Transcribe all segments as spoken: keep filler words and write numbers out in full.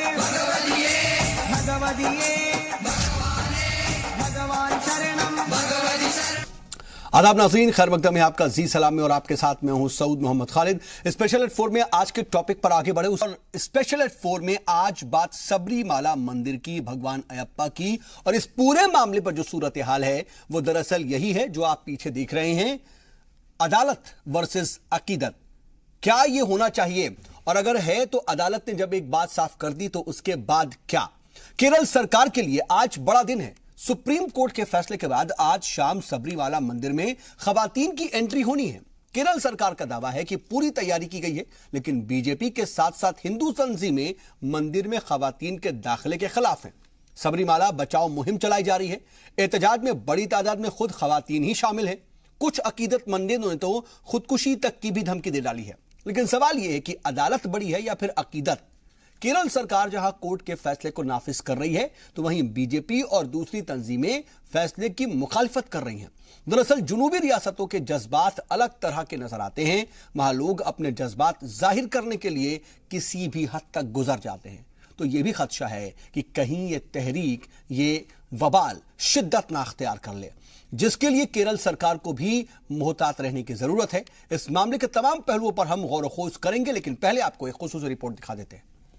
आदाब नाज़रीन, खैर मकदम है आपका जी सलाम में और आपके साथ में हूं Saud Mohammad Khalid. Special eight four में आज के टॉपिक पर आगे बढ़े। और स्पेशल एट फोर में आज बात सबरीमाला मंदिर की, भगवान अयप्पा की, और इस पूरे मामले पर जो सूरत हाल है वो दरअसल यही है जो आप पीछे देख रहे हैं, अदालत वर्सेस अकीदत। क्या ये होना चाहिए, और अगर है तो अदालत ने जब एक बात साफ कर दी तो उसके बाद क्या? केरल सरकार के लिए आज बड़ा दिन है। सुप्रीम कोर्ट के फैसले के बाद आज शाम सबरीमाला मंदिर में खवातीन की एंट्री होनी है। केरल सरकार का दावा है कि पूरी तैयारी की गई है, लेकिन बीजेपी के साथ साथ हिंदू तंजीमें मंदिर में खवातीन के दाखिले के खिलाफ हैं। सबरीमाला बचाओ मुहिम चलाई जा रही है। एहतजाज में बड़ी तादाद में खुद खवातीन ही शामिल हैं। कुछ अकीदतमंदों ने तो खुदकुशी तक की भी धमकी दे डाली है। लेकिन सवाल यह है कि अदालत बड़ी है या फिर अकीदत? केरल सरकार जहां कोर्ट के फैसले को नाफिज कर रही है, तो वहीं बीजेपी और दूसरी तंजीमें फैसले की मुखालिफत कर रही हैं। दरअसल जुनूबी रियासतों के जज्बात अलग तरह के नजर आते हैं। वहां लोग अपने जज्बात जाहिर करने के लिए किसी भी हद तक गुजर जाते हैं। तो यह भी खदशा है कि कहीं ये तहरीक, ये वबाल शिद्दत ना अख्तियार कर ले, जिसके लिए केरल सरकार को भी मोहतात रहने की जरूरत है। इस मामले के तमाम पहलुओं पर हम गौर खोज करेंगे, लेकिन पहले आपको एक खुसूसी रिपोर्ट दिखा देते हैं।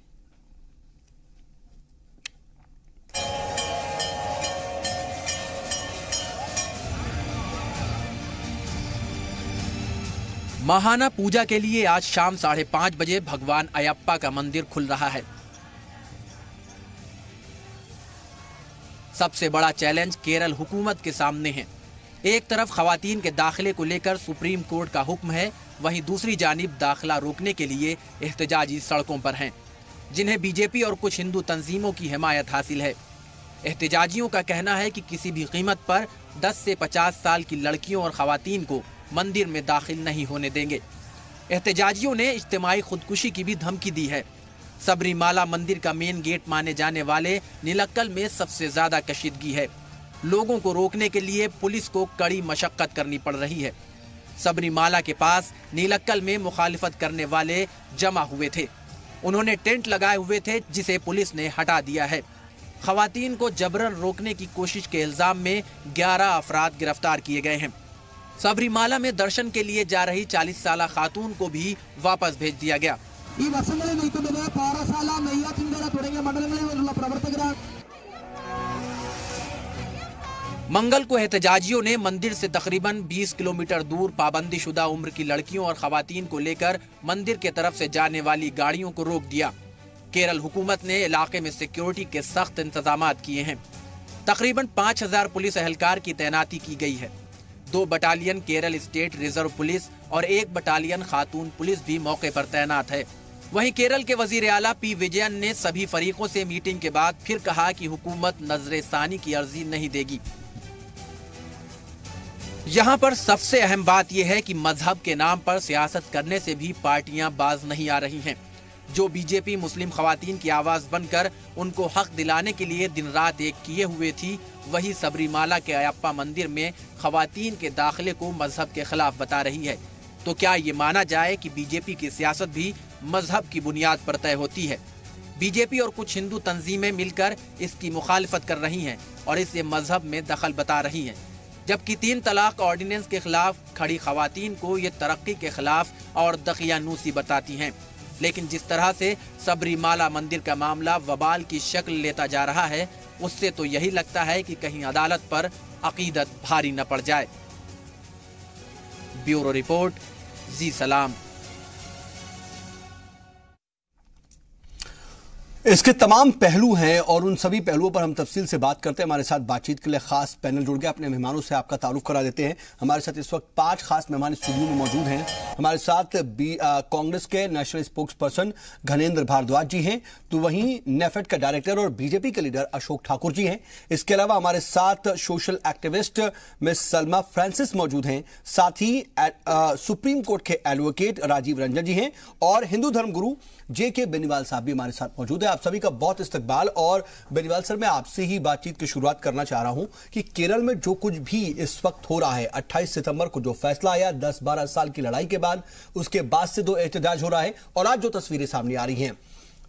महाना पूजा के लिए आज शाम साढ़े पांच बजे भगवान अयप्पा का मंदिर खुल रहा है। सबसे बड़ा चैलेंज केरल हुकूमत के सामने है। एक तरफ खवातीन के दाखिले को लेकर सुप्रीम कोर्ट का हुक्म है, वहीं दूसरी जानिब दाखिला रोकने के लिए एहतजाजी सड़कों पर हैं, जिन्हें बीजेपी और कुछ हिंदू तंजीमों की हिमायत हासिल है। एहतजाजियों का कहना है कि किसी भी कीमत पर दस से पचास साल की लड़कियों और खवातीन को मंदिर में दाखिल नहीं होने देंगे। एहतजाजियों ने इज्तिमाई खुदकुशी की भी धमकी दी है। सबरीमाला मंदिर का मेन गेट माने जाने वाले नीलक्कल में सबसे ज्यादा कशीदगी है। लोगों को रोकने के लिए पुलिस को कड़ी मशक्कत करनी पड़ रही है। सबरीमाला के पास नीलक्कल में मुखालिफत करने वाले जमा हुए थे। उन्होंने टेंट लगाए हुए थे, जिसे पुलिस ने हटा दिया है। खवातीन को जबरन रोकने की कोशिश के इल्जाम में ग्यारह अफराद गिरफ्तार किए गए हैं। सबरीमाला में दर्शन के लिए जा रही चालीस साल खातून को भी वापस भेज दिया गया। मंगल को एहतजाजियों ने मंदिर से तकरीबन बीस किलोमीटर दूर पाबंदी शुदा उम्र की लड़कियों और खवातीन को लेकर मंदिर के तरफ से जाने वाली गाड़ियों को रोक दिया। केरल हुकूमत ने इलाके में सिक्योरिटी के सख्त इंतजाम किए हैं। तकरीबन पाँच हजार पुलिस एहलकार की तैनाती की गई है। दो battalion Kerala state reserve police और एक बटालियन खातून पुलिस भी मौके पर तैनात है। वहीं केरल के वजीर आला पी विजयन ने सभी फरीकों से मीटिंग के बाद फिर कहा कि हुकूमत नजरे सानी की अर्जी नहीं देगी। यहाँ पर सबसे अहम बात यह है कि मजहब के नाम पर सियासत करने से भी पार्टियां बाज नहीं आ रही हैं। जो बीजेपी मुस्लिम खवातीन की आवाज बनकर उनको हक दिलाने के लिए दिन रात एक किए हुए थी, वही सबरीमाला के अयप्पा मंदिर में खवातीन के दाखिले को मजहब के खिलाफ बता रही है। तो क्या ये माना जाए कि बीजेपी की सियासत भी मजहब की बुनियाद पर तय होती है? बीजेपी और कुछ हिंदू तंजीमें मिलकर इसकी मुखालिफत कर रही हैं और इसे मजहब में दखल बता रही हैं, जबकि तीन तलाक ऑर्डिनेंस के खिलाफ खड़ी खवातीन को ये तरक्की के खिलाफ और दकियानूसी बताती हैं। लेकिन जिस तरह से सबरीमाला मंदिर का मामला वबाल की शक्ल लेता जा रहा है, उससे तो यही लगता है कि कहीं अदालत पर अकीदत भारी न पड़ जाए। ब्यूरो रिपोर्ट, जी सलाम। इसके तमाम पहलू हैं और उन सभी पहलुओं पर हम तफसील से बात करते हैं। हमारे साथ बातचीत के लिए खास पैनल जुड़ गया। अपने मेहमानों से आपका तारुफ करा देते हैं। हमारे साथ इस वक्त पांच खास मेहमान स्टूडियो में मौजूद हैं। हमारे साथ कांग्रेस के national spokesperson Ghanendra Bhardwaj ji हैं, तो वहीं नेफेड का डायरेक्टर और बीजेपी के लीडर अशोक ठाकुर जी हैं। इसके अलावा हमारे साथ social activist miss Salma Francis मौजूद हैं। साथ ही सुप्रीम कोर्ट के एडवोकेट राजीव रंजन जी हैं और हिंदू धर्म गुरु जे के बेनीवाल साहब भी हमारे साथ मौजूद है। आप सभी का बहुत इस्तकबाल। और बेनीवाल सर, मैं आपसे ही बातचीत की शुरुआत करना चाह रहा हूं कि केरल में जो कुछ भी इस वक्त हो रहा है, अट्ठाईस सितंबर को जो फैसला आया दस बारह साल की लड़ाई के बाद, उसके बाद से दो एहतजाज हो रहा है और आज जो तस्वीरें सामने आ रही हैं,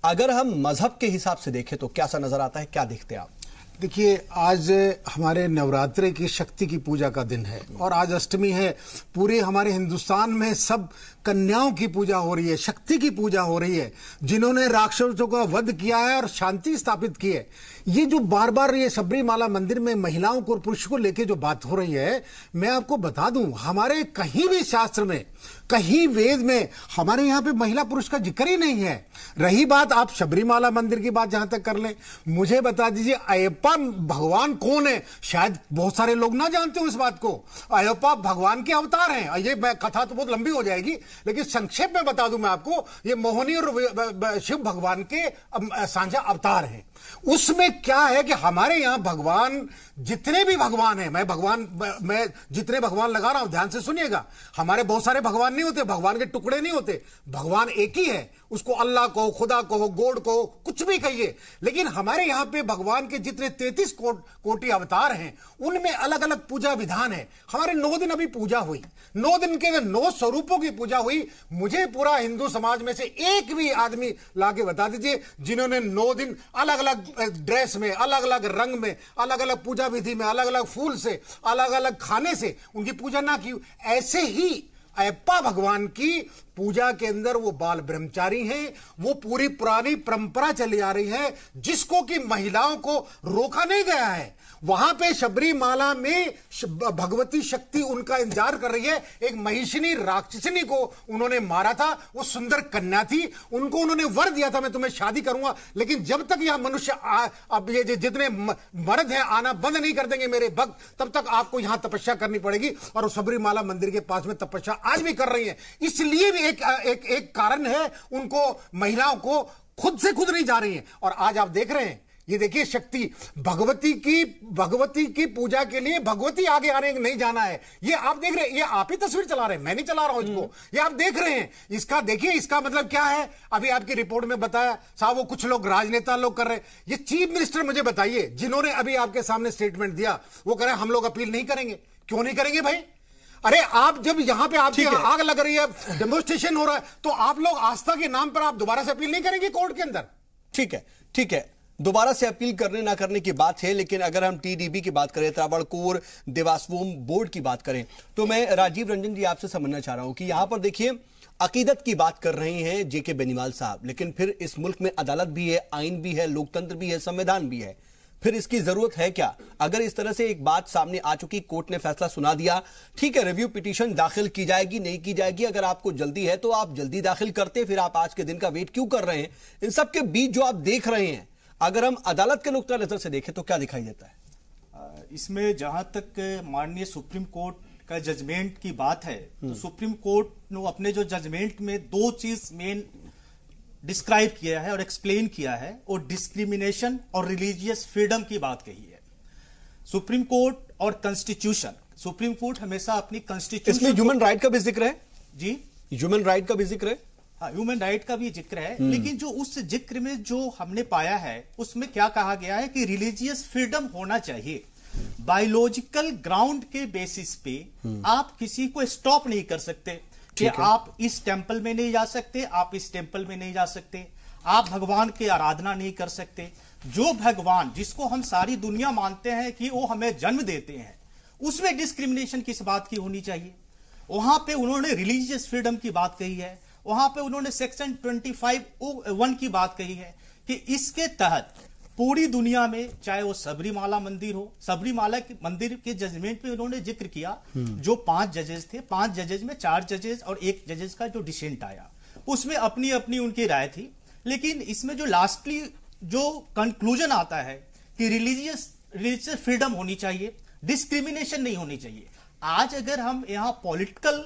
अगर हम मजहब के हिसाब से देखें तो कैसा नजर आता है, क्या देखते हैं आप? देखिए, आज हमारे नवरात्रे की शक्ति की पूजा का दिन है और आज अष्टमी है। पूरे हमारे हिंदुस्तान में सब कन्याओं की पूजा हो रही है, शक्ति की पूजा हो रही है, जिन्होंने राक्षसों का वध किया है और शांति स्थापित की है। ये जो बार बार ये सबरीमाला मंदिर में महिलाओं को और पुरुष को लेके जो बात हो रही है, मैं आपको बता दूं, हमारे कहीं भी शास्त्र में, कहीं वेद में हमारे यहाँ पे महिला पुरुष का जिक्र ही नहीं है। रही बात आप सबरीमाला मंदिर की बात जहां तक कर लें, मुझे बता दीजिए अयप्पा भगवान कौन है? शायद बहुत सारे लोग ना जानते हो इस बात को। अयप्पा भगवान के अवतार हैं। ये कथा तो बहुत लंबी हो जाएगी, लेकिन संक्षेप में बता दूं मैं आपको, ये मोहिनी और शिव भगवान के साझा अवतार हैं। उसमें क्या है कि हमारे यहां भगवान, जितने भी भगवान हैं, मैं भगवान मैं जितने भगवान लगा रहा हूं ध्यान से सुनिएगा, हमारे बहुत सारे भगवान नहीं होते, भगवान के टुकड़े नहीं होते, भगवान एक ही है। उसको अल्लाह कहो, खुदा कहो, गॉड कहो, कुछ भी कहिए, लेकिन हमारे यहां पे भगवान के जितने तैंतीस कोट, कोटि अवतार हैं, उनमें अलग अलग पूजा विधान है। हमारे नौ दिन अभी पूजा हुई, नौ दिन के नौ स्वरूपों की पूजा हुई। मुझे पूरा हिंदू समाज में से एक भी आदमी लाके बता दीजिए जिन्होंने नौ दिन अलग अलग ड्रेस में, अलग अलग रंग में, अलग अलग पूजा विधि में, अलग अलग फूल से, अलग अलग खाने से उनकी पूजा ना की। ऐसे ही अयप्पा भगवान की पूजा के अंदर वो बाल ब्रह्मचारी हैं। वो पूरी पुरानी परंपरा चली आ रही है, जिसको कि महिलाओं को रोका नहीं गया है। वहां पे सबरीमाला में भगवती शक्ति उनका इंतजार कर रही है। एक महिषिनी राक्षसिनी को उन्होंने मारा था, वो सुंदर कन्या थी, उनको उन्होंने वर दिया था मैं तुम्हें शादी करूंगा, लेकिन जब तक यह मनुष्य आ, अब ये जितने मर्द हैं आना बंद नहीं कर देंगे मेरे भक्त, तब तक आपको यहां तपस्या करनी पड़ेगी। और वो सबरीमाला मंदिर के पास में तपस्या आज भी कर रही है। इसलिए भी एक एक, एक कारण है, उनको महिलाओं को खुद से खुद नहीं जा रही है। और आज आप देख रहे हैं, ये देखिए शक्ति भगवती की भगवती की पूजा के लिए भगवती आगे आ रहे हैं, नहीं जाना है। ये आप देख रहे हैं, ये आप ही तस्वीर चला रहे हैं, मैं नहीं चला रहा हूं इसको, ये आप देख रहे हैं। इसका देखिए, इसका मतलब क्या है? अभी आपकी रिपोर्ट में बताया साहब, वो कुछ लोग राजनेता लोग कर रहे हैं। ये चीफ मिनिस्टर मुझे बताइए, जिन्होंने अभी आपके सामने स्टेटमेंट दिया, वो कह रहे हैं हम लोग अपील नहीं करेंगे। क्यों नहीं करेंगे भाई? अरे आप जब यहां पे आपकी आग लग रही है, डेमोन्स्ट्रेशन हो रहा है, तो आप लोग आस्था के नाम पर आप दोबारा से अपील नहीं करेंगे कोर्ट के अंदर? ठीक है, ठीक है, दोबारा से अपील करने ना करने की बात है, लेकिन अगर हम टीडीबी की बात करें, त्रावणकोर देवास्वोम बोर्ड की बात करें, तो मैं राजीव रंजन जी आपसे समझना चाह रहा हूं कि यहां पर देखिए अकीदत की बात कर रहे हैं जेके बेनीवाल साहब, लेकिन फिर इस मुल्क में अदालत भी है, आइन भी है, लोकतंत्र भी है, संविधान भी है। फिर इसकी जरूरत है क्या? अगर इस तरह से एक बात सामने आ चुकी, कोर्ट ने फैसला सुना दिया, ठीक है, रिव्यू पिटीशन दाखिल की जाएगी, नहीं की जाएगी, अगर आपको जल्दी है तो आप जल्दी दाखिल करते, फिर आप आज के दिन का वेट क्यों कर रहे हैं? इन सब के बीच जो आप देख रहे हैं, अगर हम अदालत के नुक्ता नजर से देखें तो क्या दिखाई देता है? इसमें जहां तक माननीय सुप्रीम कोर्ट का जजमेंट की बात है, तो सुप्रीम कोर्ट ने अपने जो जजमेंट में दो चीज मेन डिस्क्राइब किया है और एक्सप्लेन किया है, और डिस्क्रिमिनेशन और रिलीजियस फ्रीडम की बात कही है। सुप्रीम कोर्ट और कॉन्स्टिट्यूशन, सुप्रीम कोर्ट हमेशा अपनी कॉन्स्टिट्यूशन, इसमें ह्यूमन राइट का भी जिक्र है जी, ह्यूमन राइट का भी जिक्र है, हाँ ह्यूमन राइट का भी जिक्र है, लेकिन जो उस जिक्र में जो हमने पाया है उसमें क्या कहा गया है कि रिलीजियस फ्रीडम होना चाहिए। बायोलॉजिकल ग्राउंड के बेसिस पे आप किसी को स्टॉप नहीं कर सकते कि आप इस टेंपल में नहीं जा सकते, आप इस टेंपल में नहीं जा सकते, आप भगवान की आराधना नहीं कर सकते। जो भगवान जिसको हम सारी दुनिया मानते हैं कि वो हमें जन्म देते हैं, उसमें डिस्क्रिमिनेशन किस बात की होनी चाहिए? वहां पे उन्होंने रिलीजियस फ्रीडम की बात कही है, वहां पे उन्होंने सेक्शन पच्चीस वन की बात कही है कि इसके तहत पूरी दुनिया में, चाहे वो सबरीमाला मंदिर हो, सबरीमाला के मंदिर के जजमेंट में उन्होंने जिक्र किया, जो पांच जजेस थे, पांच जजेस में चार जजेस और एक जजेस का जो डिसेंट आया, उसमें अपनी अपनी उनकी राय थी। लेकिन इसमें जो लास्टली जो कंक्लूजन आता है कि रिलीजियस रिलीजियस फ्रीडम होनी चाहिए, डिस्क्रिमिनेशन नहीं होनी चाहिए। आज अगर हम यहां पॉलिटिकल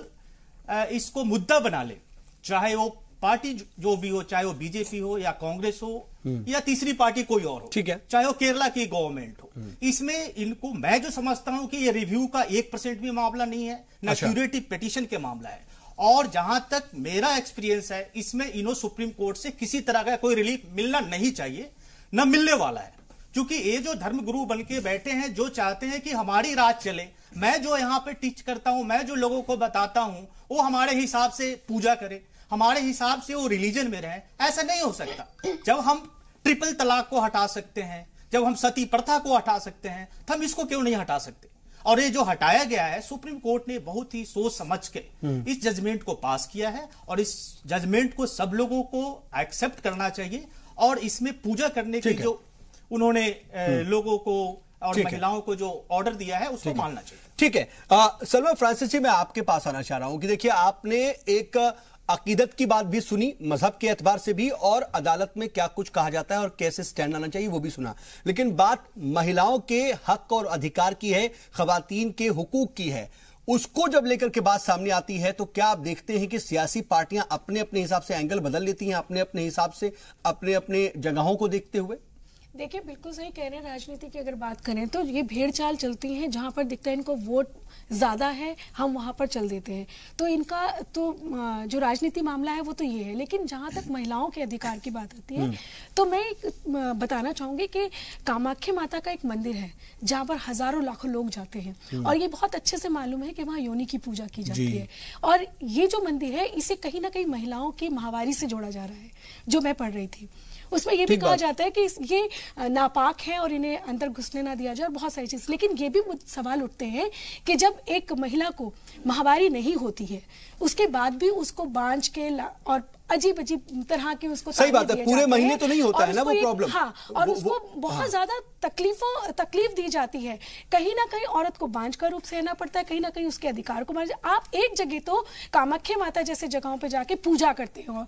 इसको मुद्दा बना ले, चाहे वो पार्टी जो भी हो, चाहे वो बीजेपी हो या कांग्रेस हो या तीसरी पार्टी कोई और हो, ठीक है, चाहे वो केरला की गवर्नमेंट हो, इसमें इनको मैं जो समझता हूं कि ये रिव्यू का एक परसेंट भी मामला नहीं है, ना क्यूरेटिव पिटीशन के मामला है। और जहां तक मेरा एक्सपीरियंस है, इसमें इन्हों सुप्रीम कोर्ट से किसी तरह का कोई रिलीफ मिलना नहीं चाहिए, न मिलने वाला है, क्योंकि ये जो धर्मगुरु बन के बैठे हैं, जो चाहते हैं कि हमारी राज चले, मैं जो यहां पे टीच करता हूं, मैं जो लोगों को बताता हूं, वो हमारे हिसाब से पूजा करे, हमारे हिसाब से वो रिलीजन में रहे, ऐसा नहीं हो सकता। जब हम ट्रिपल तलाक को हटा सकते हैं, जब हम सती प्रथा को हटा सकते हैं, तो हम इसको क्यों नहीं हटा सकते? और ये जो हटाया गया है, सुप्रीम कोर्ट ने बहुत ही सोच समझ के इस जजमेंट को पास किया है और इस जजमेंट को सब लोगों को एक्सेप्ट करना चाहिए और इसमें पूजा करने की जो उन्होंने लोगों को और महिलाओं को जो ऑर्डर दिया है उसको मानना चाहिए। ठीक है, सलमा फ्रांसिस जी, मैं आपके पास आना चाह रहा हूं कि देखिए, आपने एक अकीदत की बात भी सुनी, मजहब के एतबार से भी, और अदालत में क्या कुछ कहा जाता है और कैसे स्टैंड आना चाहिए वो भी सुना, लेकिन बात महिलाओं के हक और अधिकार की है, खवातीन के हुकूक की है। उसको जब लेकर के बात सामने आती है तो क्या आप देखते हैं कि सियासी पार्टियां अपने अपने हिसाब से एंगल बदल लेती हैं, अपने अपने हिसाब से, अपने अपने जगहों को देखते हुए? देखिए, बिल्कुल सही कह रहे हैं। राजनीति की अगर बात करें तो ये भेड़ चाल चलती हैं, जहां पर दिखता है इनको वोट ज्यादा है हम वहां पर चल देते हैं। तो इनका तो जो राजनीति मामला है वो तो ये है, लेकिन जहां तक महिलाओं के अधिकार की बात आती है तो मैं बताना चाहूंगी कि कामाख्या माता का एक मंदिर है जहां पर हजारों लाखों लोग जाते हैं और ये बहुत अच्छे से मालूम है कि वहां योनि की पूजा की जाती है। और ये जो मंदिर है इसे कहीं ना कहीं महिलाओं की माहवारी से जोड़ा जा रहा है। जो मैं पढ़ रही थी उसमें ये भी कहा जाता है कि ये नापाक है और इन्हें अंदर घुसने ना दिया जाए और बहुत सारी चीज। लेकिन ये भी सवाल उठते हैं कि जब एक महिला को माहवारी नहीं होती है उसके बाद भी उसको बांझ के और अजीब अजीब तरह के उसको सही बात है, पूरे महीने तो नहीं होता है ना वो प्रॉब्लम। हाँ, और वो, उसको वो, बहुत हाँ। ज्यादा तकलीफों तकलीफ दी जाती है। कहीं ना कहीं औरत को बांझ का रूप सहना पड़ता है, कहीं ना कहीं उसके अधिकार को मार। आप एक जगह तो कामाख्या माता जैसे जगहों पे जाके पूजा करते हो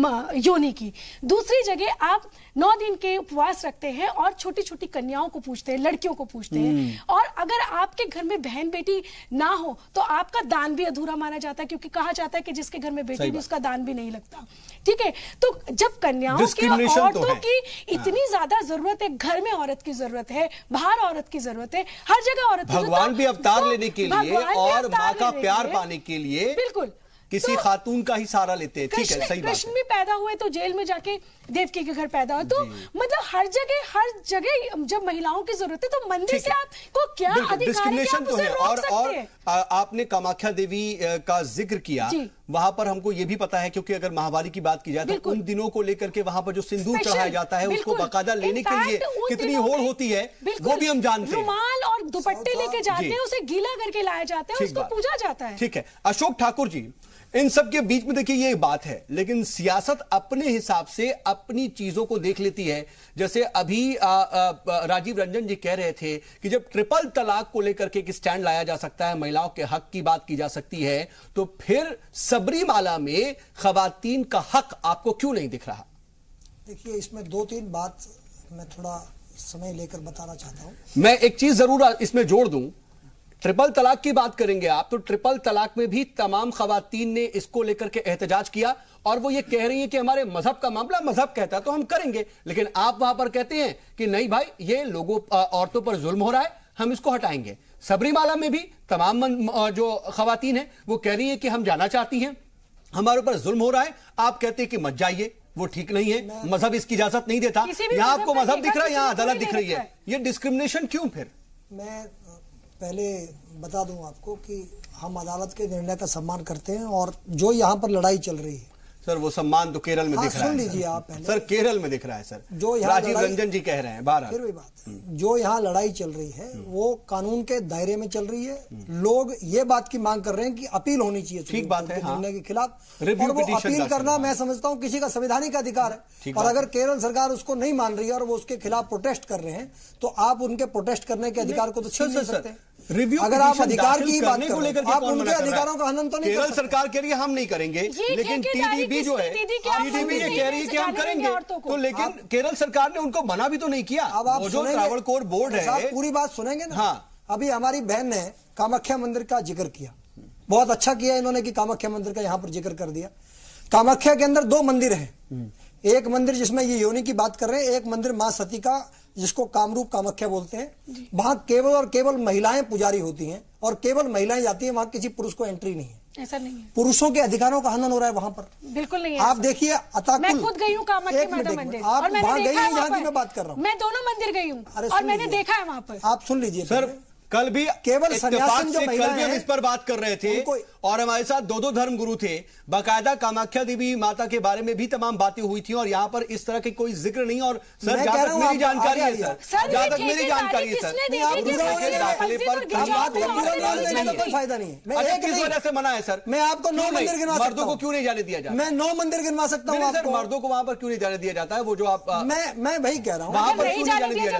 योनि की, दूसरी जगह आप नौ दिन के उपवास रखते हैं और छोटी छोटी कन्याओं को पूछते हैं, लड़कियों को पूछते हैं। और अगर आपके घर में बहन बेटी ना हो तो आपका दान भी अधूरा माना जाता है, क्योंकि कहा जाता है कि जिसके घर में बेटी भी उसका दान भी नहीं लगता। ठीक है, तो जब कन्याओं की औरतों तो की इतनी ज्यादा जरूरत है, घर में औरत की जरूरत है, बाहर औरत की जरूरत है, हर जगह औरत, भगवान भी अवतार लेने के लिए और माँ का प्यार पाने के लिए बिल्कुल किसी तो, खातून का ही सहारा लेते हैं। ठीक है, सही बात है। कृष्ण भी पैदा हुए तो जेल में जाके देवकी के घर पैदा हुए। तो मतलब हर जगह हर जगह जब महिलाओं की जरूरत है तो मंदिर से आपको क्या अधिकार है कि आप उसे रोक सकते और, और आपने कामाख्या देवी का जिक्र किया, वहां पर हमको ये भी पता है, क्योंकि अगर माहवारी की बात की जाए तो उन दिनों को लेकर के वहां पर जो सिंदूर चढ़ाया जाता है उसको बाकायदा लेने के लिए कितनी होड़ होती है वो भी हम जानते हैं। रुमाल और दुपट्टे लेके जाते हैं, उसे गीला करके लाया जाता है, उसको पूजा जाता है। ठीक है, अशोक ठाकुर जी, इन सब के बीच में देखिए ये बात है, लेकिन सियासत अपने हिसाब से अपनी चीजों को देख लेती है। जैसे अभी आ, आ, राजीव रंजन जी कह रहे थे कि जब ट्रिपल तलाक को लेकर के एक स्टैंड लाया जा सकता है, महिलाओं के हक की बात की जा सकती है, तो फिर सबरीमाला में खवातीन का हक आपको क्यों नहीं दिख रहा? देखिए, इसमें दो तीन बात मैं थोड़ा समय लेकर बताना चाहता हूं। मैं एक चीज जरूर इसमें जोड़ दूं, ट्रिपल तलाक की बात करेंगे आप तो ट्रिपल तलाक में भी तमाम खवातीन ने इसको लेकर के एहतजाज किया और वो ये कह रही है कि हमारे मजहब का मामला, मजहब कहता है तो हम करेंगे। लेकिन आप वहां पर कहते हैं कि नहीं भाई, ये लोगों औरतों पर जुल्म हो रहा है, हम इसको हटाएंगे। सबरीमाला में भी तमाम जो खवातीन है वो कह रही है कि हम जाना चाहती हैं, हमारे ऊपर जुल्म हो रहा है, आप कहते हैं कि मत जाइए, वो ठीक नहीं है, मजहब इसकी इजाजत नहीं देता। यहां आपको मजहब दिख रहा है, यहां अदालत दिख रही है, ये डिस्क्रिमिनेशन क्यों? फिर मैं पहले बता दूं आपको कि हम अदालत के निर्णय का सम्मान करते हैं और जो यहाँ पर लड़ाई चल रही है सर, वो सम्मान तो केरल में हाँ, दिख रहा है। सुन लीजिए आप पहले। सर, केरल में दिख रहा है सर, जो राजीव रंजन जी कह रहे हैं बारह। फिर भी बात, जो यहाँ लड़ाई चल रही है वो कानून के दायरे में चल रही है। लोग ये बात की मांग कर रहे हैं कि अपील होनी चाहिए ठीक बात है, हाँ। निर्णय के खिलाफ, और वो अपील करना मैं समझता हूँ किसी का संवैधानिक अधिकार है। और अगर केरल सरकार उसको नहीं मान रही है और वो उसके खिलाफ प्रोटेस्ट कर रहे हैं तो आप उनके प्रोटेस्ट करने के अधिकार को तो छीन नहीं सकते। रिव्यू अगर आप अधिकार की बात को लेकर आप उनके अधिकारों का हनन तो नहीं कर सकते। केरल सरकार कह रही है हम नहीं करेंगे, लेकिन टीडीपी जो है टीडीपी ये कह रही है कि हम करेंगे, तो लेकिन केरल सरकार ने उनको मना भी तो नहीं किया। अब आप जो त्रावणकोर बोर्ड है, पूरी बात सुनेंगे ना। हाँ, अभी हमारी बहन ने कामाख्या मंदिर का जिक्र किया, बहुत अच्छा किया इन्होंने कि कामाख्या मंदिर का यहाँ पर जिक्र कर दिया। कामाख्या के अंदर दो मंदिर हैं, एक मंदिर जिसमें ये योनि की बात कर रहे हैं, एक मंदिर मां सती का जिसको कामरूप कामाख्या बोलते हैं। वहां केवल और केवल महिलाएं पुजारी होती हैं और केवल महिलाएं जाती हैं, वहां किसी पुरुष को एंट्री नहीं है। ऐसा नहीं है, पुरुषों के अधिकारों का हनन हो रहा है वहां पर। बिल्कुल नहीं है। आप देखिए, अताकुल, मैं खुद गई हूँ कामाख्या माता मंदिर, आप वहां गई हैं, यहाँ की मैं बात कर रहा हूँ। मैं दोनों मंदिर गई हूँ और मैंने देखा है वहां पर। आप सुन लीजिए सर, कल भी केवल इत्तेफाक सन्यासिन जो से महिलाएं कल भी हम हैं, इस पर बात कर रहे थे और हमारे साथ दो दो धर्म गुरु थे, बाकायदा कामाख्या देवी माता के बारे में भी तमाम बातें हुई थी और यहाँ पर इस तरह के कोई जिक्र नहीं। और सर जहां तक मेरी जानकारी है सर जहां तक मेरी जानकारी है सर दाखिले पर कोई फायदा नहीं है। किस वजह से मना है सर? मैं आपको नौ मंदिर गिनवा सकता हूं। मर्दों को क्यों नहीं जाने दिया जाता? मैं नौ मंदिर गिनवा सकता हूं आपको। मर्दों को वहां पर क्यों नहीं जाने दिया जाता है? वो जो आप मैं मैं वही कह रहा हूं, वहां पर क्यों नहीं जाने दिया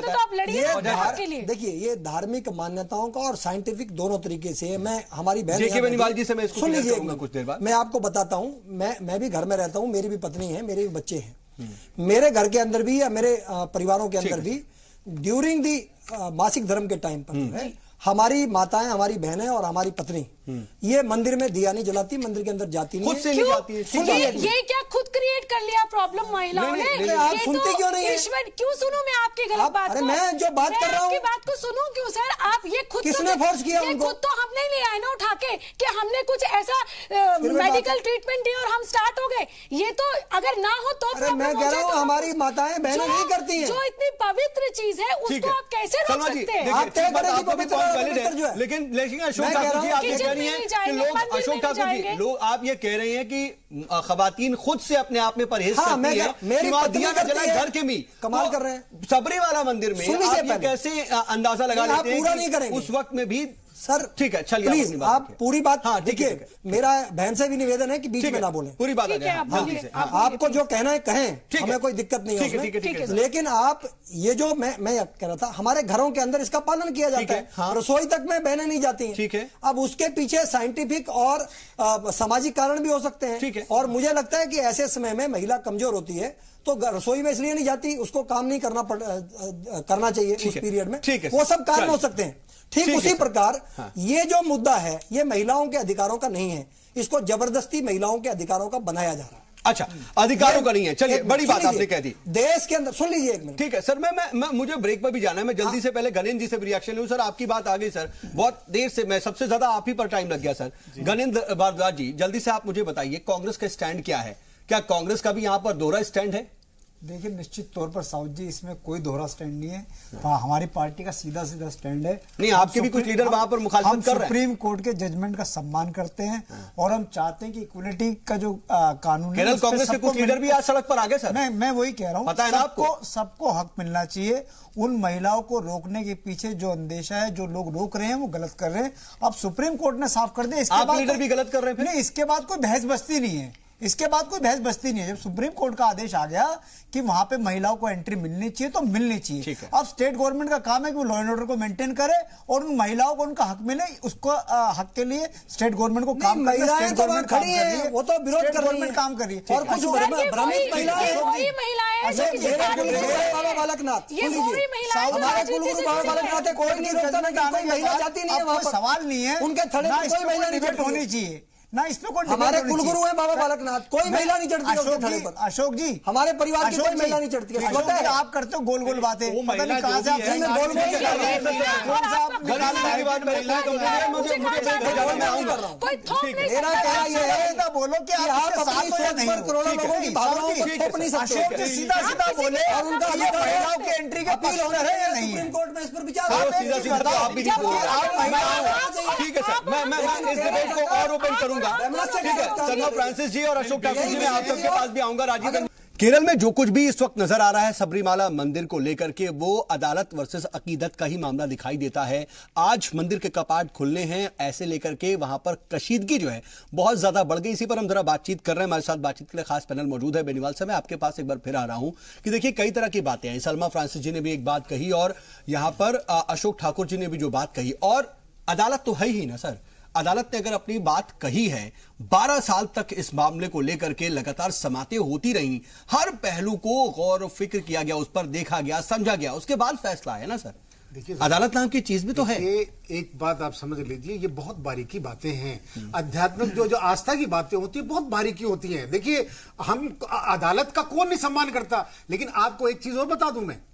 जाता है? देखिए ये धार्मिक मान्यताओं का और साइंटिफिक दोनों तरीके से, मैं हमारी बहन जेके बेनीवाल जी से मैं इसको सुन लीजिए कुछ देर बाद मैं आपको बताता हूं। मैं मैं भी घर में रहता हूं, मेरी भी पत्नी है, मेरे भी बच्चे हैं। मेरे घर के अंदर भी या मेरे परिवारों के अंदर भी ड्यूरिंग दी मासिक धर्म के टाइम पर जो है हमारी माताएं, हमारी बहनें और हमारी पत्नी ये मंदिर में दिया नहीं जलाती, मंदिर के अंदर जाती नहीं, खुद से नहीं जाती है। ये, ये क्या खुद क्रिएट कर लिया प्रॉब्लम महिलाओं ने? नहीं, आप सुनते तो क्यों नहीं है? ईश्वर क्यों सुनूं मैं आपकी गलत बात को? मैं जो बात कर रहा हूँ आपकी बात को सुनूं क्यों सर? आप ये खुद किसने फोर्स किया उनको? खुद तो हमने ले आए ना उठा के कि हमने कुछ ऐसा मेडिकल ट्रीटमेंट दिया और हम स्टार्ट हो गए। ये तो अगर ना हो तो मैं कह रहा हूँ हमारी माताएं बहनें नहीं करती हैं। जो इतनी पवित्र चीज है उसको आप कैसे रोक सकते हैं? आप तय करें कि पवित्र जो है। लेकिन लेकिन अशोक ठाकुर जी आप ये कह रही हैं कि लोग अशोक ठाकुर जी लोग आप ये कह रहे हैं कि खवातीन खुद से अपने आप में परहेज हाँ, करती है, मेरी दिया का जला घर के भी कमाल कर रहे हैं। सबरी वाला मंदिर में आप ये कैसे अंदाजा लगा लेते हैं? पूरा नहीं करेंगे उस वक्त में भी सर ठीक है, चलिए प्लीज आप पूरी बात हाँ, देखिए मेरा बहन से भी निवेदन है कि बीच में ना बोलें, पूरी बात है। हाँ, आपको जो कहना है कहें, हमें कोई दिक्कत नहीं है, लेकिन आप ये जो मैं मैं कह रहा था हमारे घरों के अंदर इसका पालन किया जाता है, हाँ। रसोई तक में बहनें नहीं जाती हैं, ठीक है। अब उसके पीछे साइंटिफिक और सामाजिक कारण भी हो सकते हैं, ठीक है। और मुझे लगता है कि ऐसे समय में महिला कमजोर होती है तो रसोई में इसलिए नहीं जाती, उसको काम नहीं करना पड़ करना चाहिए उस पीरियड में, वो सब कारण हो सकते हैं। ठीक उसी प्रकार हाँ। ये जो मुद्दा है ये महिलाओं के अधिकारों का नहीं है, इसको जबरदस्ती महिलाओं के अधिकारों का बनाया जा रहा है। अच्छा, अधिकारों का नहीं है, चलिए बड़ी बात आपने कह दी। देश के अंदर सुन लीजिए एक मिनट, ठीक है सर। मैं, मैं, मैं मुझे ब्रेक पर भी जाना है, मैं जल्दी हाँ? से पहले गणेंद्र जी से भी रिएक्शन लूं। सर आपकी बात आ गई सर, बहुत देर से मैं सबसे ज्यादा आप ही पर टाइम लग गया सर। गणेंद्र भारद्वाज जी जल्दी से आप मुझे बताइए कांग्रेस का स्टैंड क्या है? क्या कांग्रेस का भी यहां पर दोहरा स्टैंड है? देखिए निश्चित तौर पर साउथ जी इसमें कोई दोहरा स्टैंड नहीं है, हाँ, हमारी पार्टी का सीधा सीधा स्टैंड है। नहीं आपके भी कुछ लीडर वहां पर मुखालफत कर रहे हैं। सुप्रीम कोर्ट के जजमेंट का सम्मान करते हैं और हम चाहते हैं कि इक्वलिटी का जो आ, कानून है, कांग्रेस के कुछ लीडर भी आज सड़क पर आ गए सर। मैं मैं वही कह रहा हूँ, पता है ना आपको, सबको हक मिलना चाहिए। उन महिलाओं को रोकने के पीछे जो अंदेशा है, जो लोग रोक रहे हैं वो गलत कर रहे हैं। अब सुप्रीम कोर्ट ने साफ कर दिया, इसके बाद लीडर भी गलत कर रहे हैं। नहीं, इसके बाद कोई बहस बस्ती नहीं है, इसके बाद कोई बहस बस्ती नहीं है। जब सुप्रीम कोर्ट का आदेश आ गया कि वहां पे महिलाओं को एंट्री मिलनी चाहिए तो मिलनी चाहिए। अब स्टेट गवर्नमेंट का काम है कि वो लॉ एंड ऑर्डर को मेंटेन करे और उन महिलाओं को उनका हक मिले, उसको आ, हक के लिए स्टेट गवर्नमेंट को काम करनी है। स्टेट गवर्नमेंट खड़ी है, वो तो विरोध कर रही है, काम कर रही है। और कुछ भ्रमित महिलाएं, बाबा बालकनाथ हमारे कुलगुरु बाबा बालकनाथ है, कोई नहीं रोकता, कोई महिला जाती नहीं है वहां पर, सवाल नहीं है, उनके थड़े पर कोई महिला नहीं होनी चाहिए ना, इसमें कोई हमारे कुलगुरु है बाबा बालकनाथ, कोई महिला नहीं चढ़ती है। अशोक जी हमारे परिवार की कोई महिला नहीं चढ़ती है। आप करते हो गोल गोल बातें, पता नहीं कहां से आप गोल गोल बोलो कि आप अपनी सोच पर करोड़ों लोगों की भावनाओं को थोप नहीं सकते। सीधा सीधा बोले और उनका महिलाओं की एंट्री का अपील होना है या नहीं? सुप्रीम कोर्ट में इस पर विचार सीधा सीधा आप भी ठीक है सर। मैं मैं इस डिबेट को और ओपन करूंगा, ठीक है। सरमा फ्रांसिस जी और अशोक ठाकुर जी, मैं आप सबके पास भी आऊंगा। राजीव, केरल में जो कुछ भी इस वक्त नजर आ रहा है सबरीमाला मंदिर को लेकर के, वो अदालत वर्सेस अकीदत का ही मामला दिखाई देता है। आज मंदिर के कपाट खुलने हैं, ऐसे लेकर के वहां पर कशीदगी जो है बहुत ज्यादा बढ़ गई। इसी पर हम जरा बातचीत कर रहे हैं। हमारे साथ बातचीत के लिए खास पैनल मौजूद है। बेनीवाल साहब, मैं आपके पास एक बार फिर आ रहा हूं कि देखिए कई तरह की बातें हैं। सलमा फ्रांसिस जी ने भी एक बात कही और यहां पर अशोक ठाकुर जी ने भी जो बात कही, और अदालत तो है ही ना सर। अदालत ने अगर अपनी बात कही है, बारह साल तक इस मामले को लेकर के लगातार समातें होती रही, हर पहलू को गौर और फिक्र किया गया, उस पर देखा गया, समझा गया, उसके बाद फैसला है ना सर। देखिए अदालत नाम की चीज भी तो है। एक बात आप समझ लीजिए, ये बहुत बारीकी बातें हैं। आध्यात्मिक जो जो आस्था की बातें होती है बहुत बारीकी होती हैं। देखिए हम अदालत का कौन नहीं सम्मान करता, लेकिन आपको एक चीज और बता दूं मैं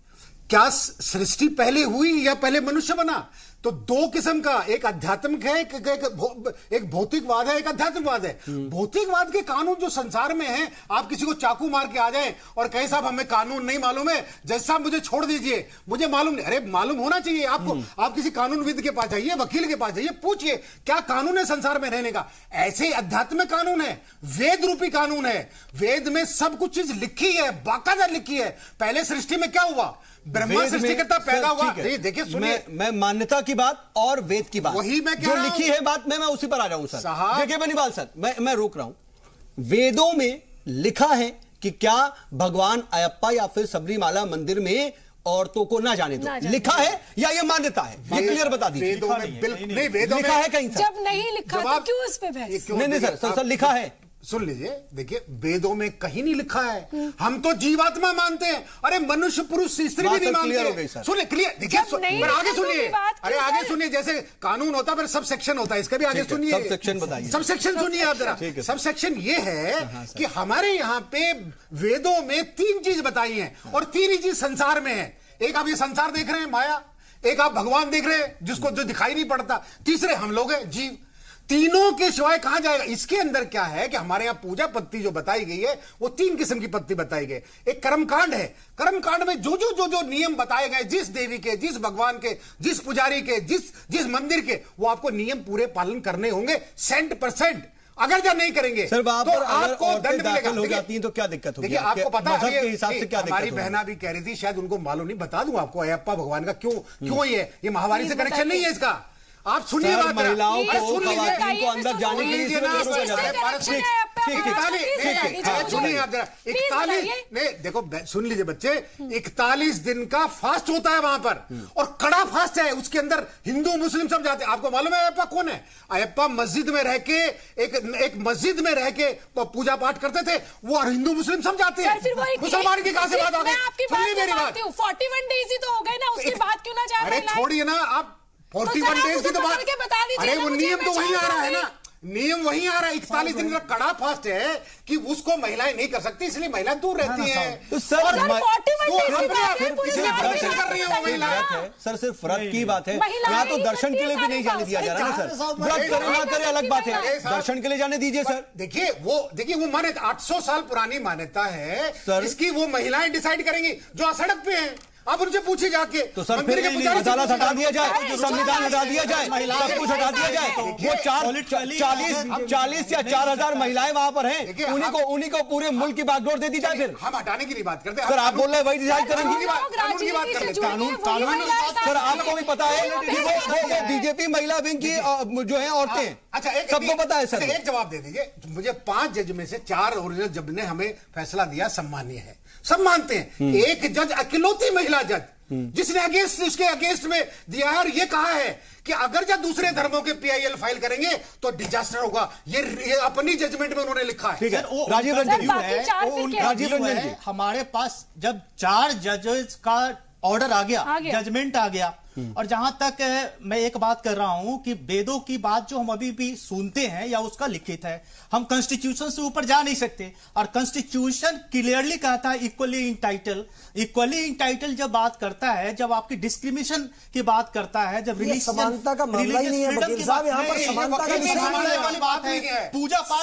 क्या सृष्टि पहले हुई या पहले मनुष्य बना? तो दो किस्म का, एक आध्यात्मिक है, एक, एक, एक भौतिकवाद है, एक अध्यात्मिकवाद है। भौतिकवाद के कानून जो संसार में है, आप किसी को चाकू मार के आ जाए और कहे साहब हमें कानून नहीं मालूम है, जज साहब मुझे छोड़ दीजिए, मुझे मालूम नहीं। अरे मालूम होना चाहिए आपको। आप किसी कानूनविद के पास जाइए, वकील के पास जाइए, पूछिए क्या कानून है संसार में रहने का। ऐसे अध्यात्मिक कानून है, वेद रूपी कानून है। वेद में सब कुछ चीज लिखी है, बाकायदा लिखी है। पहले सृष्टि में क्या हुआ? ब्रह्मा सृष्टिकर्ता पैदा हुआ। देखिए सुनिए, मैं मान्यता की बात और वेद की बात, वही मैं जो लिखी है बात, मैं मैं उसी पर आ जाऊं सर। देखिए बनीवाल सर, मैं मैं रोक रहा हूं। वेदों में लिखा है कि क्या भगवान अयप्पा या फिर सबरीमाला मंदिर में औरतों को ना जाने दो, लिखा है या ये मान्यता है? ये क्लियर बता दीजिए। वेदों में बिल्कुल नहीं, वेदों लिखा है कहीं सर? जब नहीं लिखा तो क्यों इस पे बहस? नहीं नहीं सर, सर सर लिखा है। सुन लीजिए, देखिए वेदों में कहीं नहीं लिखा है। हम तो जीवात्मा मानते हैं। अरे मनुष्य पुरुष स्त्री भी नहीं मानते। सुनिए क्लियर, देखिए पर आगे सुनिए। अरे आगे सुनिए, जैसे कानून होता है फिर सब सेक्शन होता है, इसका भी आगे सुनिए। सब सेक्शन बताइए। सब सेक्शन सुनिए आप जरा। सब सेक्शन ये है कि हमारे यहाँ पे वेदों में तीन चीज बताई है और तीन ही चीज संसार में है। एक आप ये संसार देख रहे हैं, माया। एक आप भगवान देख रहे हैं, जिसको जो दिखाई नहीं पड़ता। तीसरे हम लोग हैं, जीव। तीनों के सिवाय कहां जाएगा? इसके अंदर क्या है कि हमारे यहां पूजा पत्ती जो बताई गई है वो तीन किस्म की पत्ती बताई गई। एक कर्मकांड है, कर्मकांड में जो जो जो जो नियम बताए गए, जिस देवी के, जिस भगवान के, जिस पुजारी के, जिस जिस मंदिर के, वो आपको नियम पूरे पालन करने होंगे सेंट परसेंट। अगर जो नहीं करेंगे सर, वहां तो पर आपको दंड मिलेगा। हो जाती हैं तो क्या दिक्कत होगी? देखिए आपको पता है के हिसाब से क्या दिक्कत? हमारी बहना भी कह रही थी, शायद उनको मालूम नहीं, बता दूं आपको अयप्पा भगवान का क्यों क्यों ये ये महामारी से कनेक्शन नहीं है इसका। आप सुनिए बात, महिलाओं को, खवातीन को अंदर जाने के लिए सुनिए आप जरा। इकतालीस नहीं, देखो सुन लीजिए बच्चे, इकतालीस दिन का फास्ट होता है वहां पर और कड़ा फास्ट है। उसके अंदर हिंदू मुस्लिम सब जाते हैं। आपको मालूम है अयप्पा कौन है? अयप्पा मस्जिद में रह के एक एक मस्जिद में रह के पूजा पाठ करते थे, वो हिंदू मुस्लिम सब जाते हैं। मुसलमान की कहां से बात आ गई? सुनिए मेरी बात। फोर्टी वन डेज ही तो हो गए ना, उसके बाद क्यों ना जा रहे? अरे छोड़िए ना आप, फोर्टी वन डेज की तो बात। अरे वो नियम तो वही आ रहा है ना, नियम वही आ रहा है। इकतालीस दिन का कड़ा फास्ट है कि उसको महिलाएं नहीं कर सकती, इसलिए महिलाएं दूर रहती हैं। तो सर सर सिर्फ व्रत की बात है, यहाँ तो दर्शन के लिए भी नहीं जाने दिया जा रहा है सर। व्रत करे ना करे अलग बात है, दर्शन के लिए जाने दीजिए सर। देखिए वो देखिए वो मान्यता आठ सौ साल पुरानी मान्यता है सर, इसकी वो महिलाएं डिसाइड करेंगी जो सड़क पे हैं। आप उनसे पूछे जाके तो सर फिर अदालत हटा दिया जाए, संविधान हटा दिया जाए, सब कुछ हटा दिया जाए। वो चार चालीस चालीस या चार हजार महिलाएं वहां पर हैं, उन्हीं को उन्हीं को पूरे मुल्क की बागडोर दे दी जाए। फिर हम हटाने की नहीं बात करते सर, आप बोल रहे हैं वही डिसाइड करेंगे। कानून की बात करते कानून कानून सर, आपको भी पता है कि वो बीजेपी महिला विंग की जो है औरतें, अच्छा सबको पता है सर। एक जवाब दे दीजिए मुझे। पांच जज में से चार ओरिजिनल जज ने हमें फैसला दिया, सम्मानीय है, सब मानते हैं। एक जज अकेलौती महिला जज जिसने अगेंस्ट उसके अगेंस्ट में दिया है और ये कहा है कि अगर जब दूसरे धर्मों के पीआईएल फाइल करेंगे तो डिजास्टर होगा। ये, ये अपनी जजमेंट में उन्होंने लिखा है। राजीव रंजन जी, राजीव रंजन जी, हमारे पास जब चार जजेस का ऑर्डर आ गया, आ गया। जजमेंट आ गया, और जहां तक मैं एक बात कर रहा हूं कि वेदों की बात जो हम अभी भी सुनते हैं या उसका लिखित है, हम कॉन्स्टिट्यूशन से ऊपर जा नहीं सकते। और कॉन्स्टिट्यूशन क्लियरली कहता है इक्वली इंटाइटल। इक्वली इंटाइटल जब बात करता है, जब आपकी डिस्क्रिमिनेशन की बात करता है, जब समानता का मामला ही नहीं है वकील साहब, यहाँ पर समानता का विषय वाली बात है। पूजा पाठ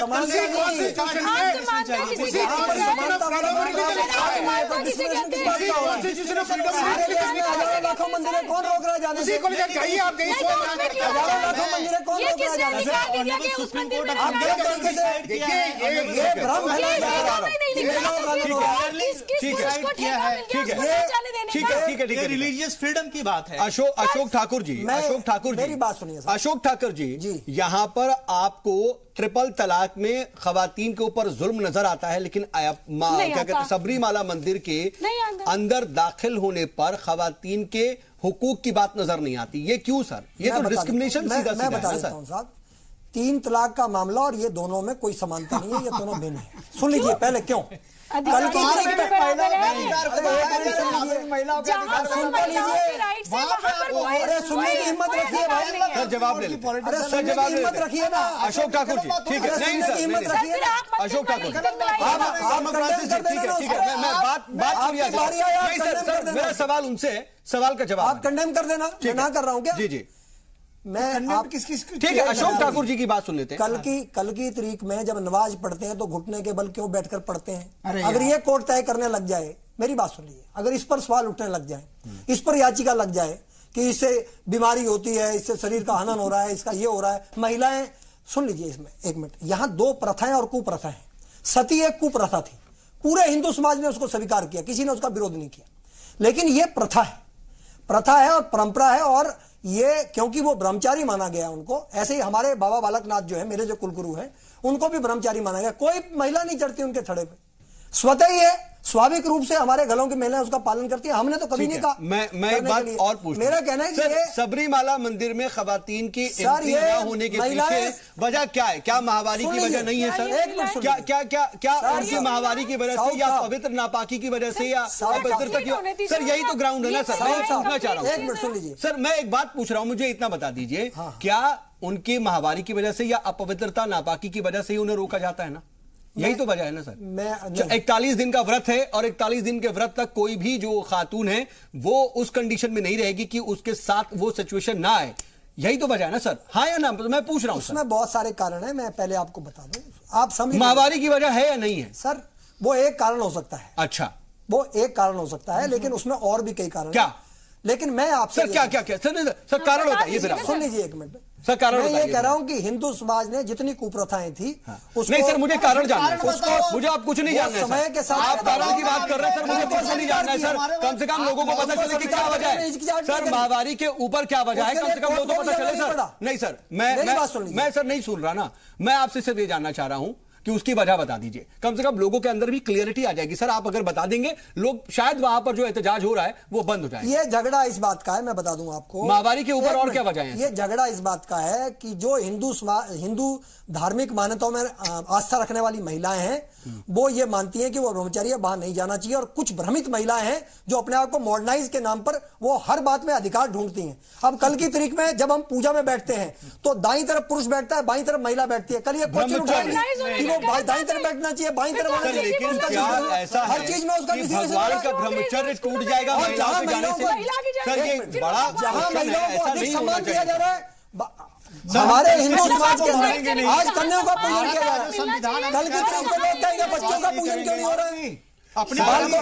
लाखों मंदिर कौन रोक रहा है जाने से? चाहिए आप गई हजारों लाखों मंदिर कौन रोक रहा है जाने से? सुप्रीम कोर्ट आप गलत तरीके से देखिए ये भ्रम फैलाया जा रहा है। ठीक है ठीक है ठीक है, रिलीजियस फ्रीडम की बात है। अशोक अशोक ठाकुर जी, अशोक ठाकुर जी, मेरी बात सुनिए। अशोक ठाकुर जी, यहाँ पर आपको ट्रिपल तलाक में खवातीन के ऊपर जुल्म नजर आता है, लेकिन क्या कहते हैं सबरीमाला मंदिर के अंदर दाखिल होने पर खवातीन के हुकूक की बात नजर नहीं आती। ये क्यों सर? ये तो डिस्क्रिमिनेशन सीधा सीधा है सर। तीन तलाक का मामला और ये दोनों में कोई समानता नहीं है, ये दोनों भिन्न है। सुन लीजिए पहले क्यों कल की तारीख में अरे सुनने की हिम्मत रखिए भाई, सर जवाब ले लीजिए। अरे सुनने की हिम्मत रखिए ना अशोक ठाकुर जी, ठीक है, नहीं सर हिम्मत रखिए ना अशोक ठाकुर जी, आप आप फ्रांसिस जी, ठीक है ठीक है, मैं मैं बात बात आपकी बारी आई, आप नहीं सर condemn कर सर देना। मेरा सवाल उनसे है, सवाल का जवाब आप कंडेम कर देना, मैं ना कर रहा हूं क्या? जी जी मैं आप किस किस ठीक है, अशोक ठाकुर जी की बात सुन लेते हैं। कल की कल की तारीख में जब नमाज पढ़ते हैं तो घुटने के बल क्यों बैठकर पढ़ते हैं? अरे अगर ये कोर्ट तय करने लग जाए, मेरी बात सुन लीजिए, अगर इस पर सवाल उठने लग जाए, इस पर याचिका लग जाए कि इससे बीमारी होती है, इससे शरीर का हनन हो रहा है, इसका ये हो रहा है, महिलाएं, सुन लीजिए इसमें एक मिनट, यहां दो प्रथाएं और कुप्रथा है। सती एक कुप्रथा थी, पूरे हिंदू समाज ने उसको स्वीकार किया, किसी ने उसका विरोध नहीं किया, लेकिन यह प्रथा है, प्रथा है और परंपरा है, और ये क्योंकि वो ब्रह्मचारी माना गया उनको, ऐसे ही हमारे बाबा बालकनाथ जो है, मेरे जो कुलगुरु हैं, उनको भी ब्रह्मचारी माना गया, कोई महिला नहीं चढ़ती उनके थड़े पे, स्वतः ही है, स्वाभाविक रूप से हमारे घरों की महिलाएं उसका पालन करती है, हमने तो कभी नहीं कहा। मैं मैं एक बात और पूछ, मेरा कहना है कि ये सबरीमाला मंदिर में खवातीन की एंट्री न होने के पीछे वजह क्या है? क्या महावारी की वजह नहीं है सर? क्या क्या क्या क्या उनकी महावारी की वजह से, या पवित्र नापाकी की वजह से, या अपवित्रता की? सर यही तो ग्राउंड है ना सर, मैं पूछना चाह रहा हूँ। एक मिनट सुन लीजिए सर, मैं एक बात पूछ रहा हूँ, मुझे इतना बता दीजिए, क्या उनकी महावारी की वजह से या अपवित्रता नापाकी की वजह से ही उन्हें रोका जाता है ना? यही तो वजह है ना सर। मैं इकतालीस दिन का व्रत है और इकतालीस दिन के व्रत तक कोई भी जो खातून है वो उस कंडीशन में नहीं रहेगी कि उसके साथ वो सिचुएशन ना आए, यही तो वजह है ना सर? हाँ या ना? मैं पूछ रहा हूं। उसमें बहुत सारे कारण है, मैं पहले आपको बता दूं, आप समझ, महावारी की वजह है या नहीं है सर? वो एक कारण हो सकता है। अच्छा, वो एक कारण हो सकता है, लेकिन उसमें और भी कई कारण क्या? लेकिन मैं आपसे सर क्या क्या क्या सर सर कारण होता है ये, फिर सुन लीजिए एक मिनट सर, कारण मैं ये कह रहा हूं कि हिंदू समाज ने जितनी कुप्रथाएं थी, हाँ। नहीं सर, मुझे कारण जानना है, उसको मुझे आप कुछ नहीं जानना है समय के साथ आप कारण की बात कर रहे हैं सर, मुझे कुछ नहीं जानना है सर, कम से कम लोगों को पता चले कि क्या वजह है सर, महावारी के ऊपर क्या वजह है, कम से कम लोगों को पता चले सर। नहीं सर, मैं मैं सर नहीं सुन रहा ना, मैं आपसे सिर्फ ये जानना चाह रहा हूं कि उसकी वजह बता दीजिए, कम से कम लोगों के अंदर भी क्लियरिटी आ जाएगी सर। आप अगर बता देंगे, लोग शायद वहां पर जो एहतजाज हो रहा है वो बंद हो जाए। ये झगड़ा इस बात का है, मैं बता दूं आपको, महावारी के ऊपर और क्या वजह है? ये झगड़ा इस बात का है कि जो हिंदू हिंदू धार्मिक मान्यताओं में आस्था रखने वाली महिलाएं हैं, वो ये मानती हैं कि वो ब्रह्मचारी है, बाहर नहीं जाना चाहिए, और कुछ भ्रमित महिलाएं हैं जो अपने आप को मॉडर्नाइज के नाम पर वो हर बात में अधिकार ढूंढती हैं। अब कल की तारीख में जब हम पूजा में बैठते हैं तो दाईं तरफ पुरुष बैठता है, बाईं तरफ महिला बैठती है, कल ये क्वेश्चन उठाएंगे कि वो दाईं तरफ बैठना चाहिए, बाईं तरफ बैठना चाहिए, लेकिन क्या ऐसा हर चीज में उसका भगवान का ब्रह्मचर्य टूट जाएगा महिलाओं के जाने से? सर ये बड़ा जहां महिलाओं को अधिक सम्मान दिया जा रहा है, हमारे हिंदू समाज के अंदर आज कन्याओं का पूजन किया जा रहा है, कल की तारीख को लोग कहेंगे बच्चों का पूजन क्यों नहीं हो रहा है, अपने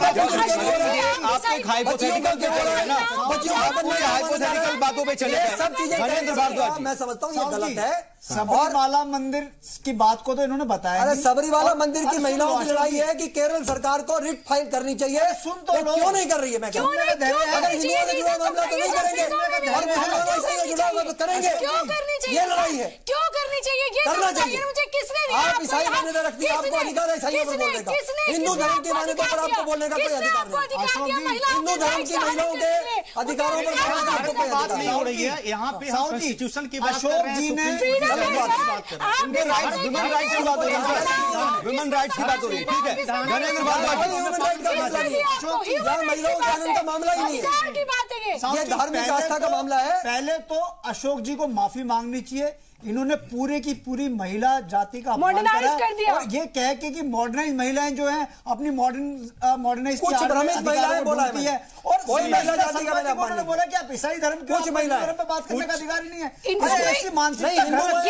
आपके हाइपोथेटिकल ना, बच्चों हाइपोथेटिकल बातों पे चले सब चीजें मैं समझता हूँ ये गलत है। सबरीमाला मंदिर की बात को तो इन्होंने बताया। अरे सबरीमाला मंदिर की महिलाओं की लड़ाई है कि केरल सरकार को रिट फाइल करनी चाहिए, सुन तो क्यों नहीं कर रही है? मैं क्यों नहीं, अगर हिंदुओं से जुड़ा मामला तो नहीं करेंगे, और मुसलमानों से जुड़ा हुआ तो करेंगे। क्यों करनी चाहिए? ये लड़ाई है, क्यों करनी चाहिए? ये करना चाहिए। मुझे किसने दिया? आप ईसाई मान्यता रखती है, आपको अधिकार है ईसाइयों पर बोलने का, हिंदू धर्म की मान्यता पर आपको बोलने का कोई अधिकार नहीं। हिंदू धर्म की महिलाओं के अधिकारों पर बोलने का आपको कोई बात अधिकार नहीं हो रही है। यहाँ पे हम कॉन्स्टिट्यूशन की बात कर रहे हैं, जी ने उनके राइट, ह्यूमन राइट्स की बात हो रही है, ह्यूमन राइट्स की बात हो रही है, ठीक है धर्मेंद्र भारद्वाज, ह्यूमन राइट का मसला नहीं है, महिलाओं के कानून का मामला ही नहीं है, ये धार्मिक आस्था का मामला है। पहले तो अशोक जी को माफी मांगनी चाहिए, इन्होंने पूरे की पूरी महिला जाति का अपमान करा कर दिया। और ये कह के कि मॉडर्नाइज महिलाएं जो हैं अपनी मॉडर्न मॉडर्नाइज कुछ भ्रमित महिलाएं बोला है, और कोई महिला जाति का मैंने अपमान उन्होंने बोला कि आप ईसाई धर्म के कुछ महिलाएं धर्म पे बात करने का अधिकार ही नहीं है। इनको ऐसी मानसिकता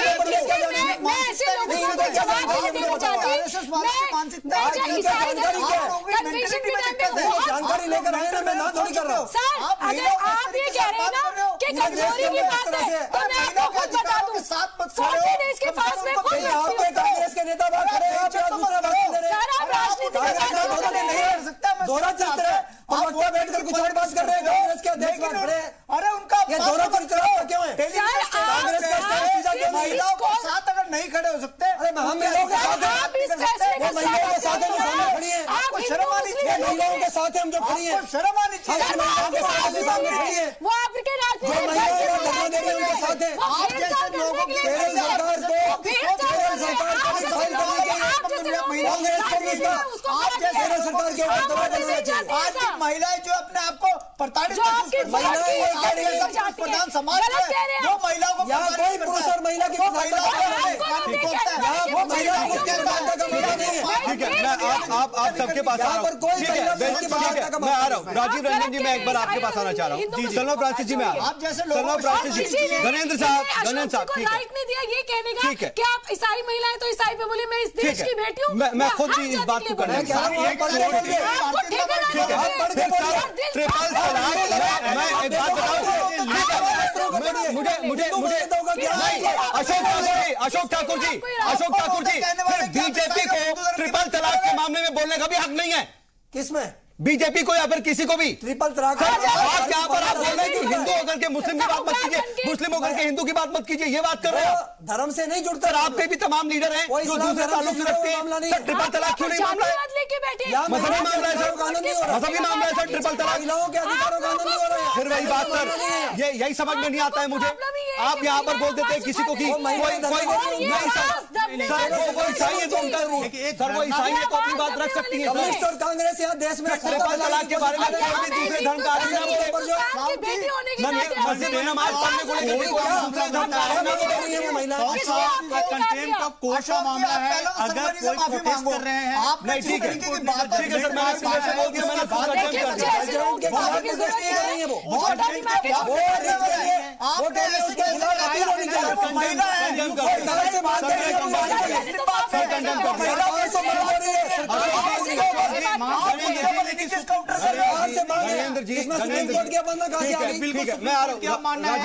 जानकारी लेकर आए ना, मैं ना थोड़ी कर रहा हूँ। आप ये कह रहे हैं ना कि कमजोरी की बात है, तो मैं आपको खुद बता दूं, फोर्टी डेज के पास में खुद आपके कांग्रेस के नेता बात कर रहे हैं, आप दूसरा बात कर रहे हैं, सारा राजनीति का नहीं कर सकता। दोहरा चरित्र है, प्रवक्ता बैठकर कुछ और बात कर रहे हैं, कांग्रेस के अध्यक्ष बात कर रहे हैं। अरे उनका ये दोहरा चरित्र क्यों है? कांग्रेस के महिलाओं के साथ अगर नहीं खड़े हो सकते, अरे हम महिलाओं के साथ वो महिलाओं के साथ जो सामने खड़ी है, आपको शर्म आनी चाहिए। महिलाओं के साथ हम जो खड़ी है, शर्म आनी चाहिए। महिलाओं के साथ जो सामने खड़ी है, वो आपके जो महिलाओं को धरना दे रही है उनके साथ है। आप जैसे लोगों की केरल सरकार को आप जैसे सरकार के आज की महिलाएं जो अपने आप को प्रताड़ित प्रधान समाज वो महिलाओं को कोई पुरुष और महिला की ठीक है, मैं आप आप आप सबके पास आ रहा हूँ। ठीक है, मैं आ रहा हूँ। राजीव रंजन जी, मैं एक बार आपके पास आना चाह रहा हूँ। सलमान फ्रांसिस जी, मैं आ रहा हूँ। सलमान फ्रांसिस जी, गणेंद्र साहब, गणेंद्र साहब, ठीक है, राइट नहीं दिया ये कहने का ठीक है कि आप ईसाई महिलाएं तो ईसाई पे बोले, मैं इस देश की बेटी हूँ। मैं मैं खुद भी इस बात को करना चाहता हूँ। ट्रिपल तलाक, मैं एक बात बताऊँ, मुझे मुझे मुझे अशोक ठाकुर जी, अशोक ठाकुर जी, अशोक ठाकुर जी, बीजेपी को ट्रिपल तलाक के मामले में बोलने का भी हक नहीं है। किसमें? बीजेपी को या फिर किसी को भी। ट्रिपल तलाक आप यहाँ पर आप बोल रहे हैं कि हिंदू होकर के मुस्लिम की बात मत कीजिए, मुस्लिम होकर के हिंदू की बात मत कीजिए, ये बात कर रहे हैं। धर्म से नहीं जुड़ता। सर, आपके भी तमाम लीडर हैं जो दूसरे ताल्लुक से रखते हैं। सर, ट्रिपल तलाक क्यों नहीं मामला है? मजहबी मामला है सर, मजहबी मामला है सर, ट्रिपल तलाक। महिलाओं के अधिकारों का आनंद नहीं हो रहा है। फिर वही बात सर, ये यही समझ में नहीं आता है मुझे। आप यहाँ पर बोल देते हैं किसी को कि कोई कोई नहीं सर, सर वो ईसाई है तो उनका, सर वो ईसाई है तो अपनी बात रख सकती है। कम्युनिस्ट और कांग्रेस यहाँ देश में ट्रिपल तलाक के बारे में कोई भी दूसरे धर्म का आदमी ना बोले। मस्जिद में नमाज पढ़ने को लेकर दूसरे धर्म का आदमी ना बोले। कंटेम्प्ट ऑफ कोर्ट का मामला है, अगर कोई प्रोटेस्ट कर रहे हैं आप नहीं, ठीक है, ठीक है सर, मैं आपसे जैसे बोल दिया, मैंने खुद कंटेम्प्ट कर दिया। गणेंद्र जी, गणेंद्र जी, मैं आ रहा हूँ। क्या मानना है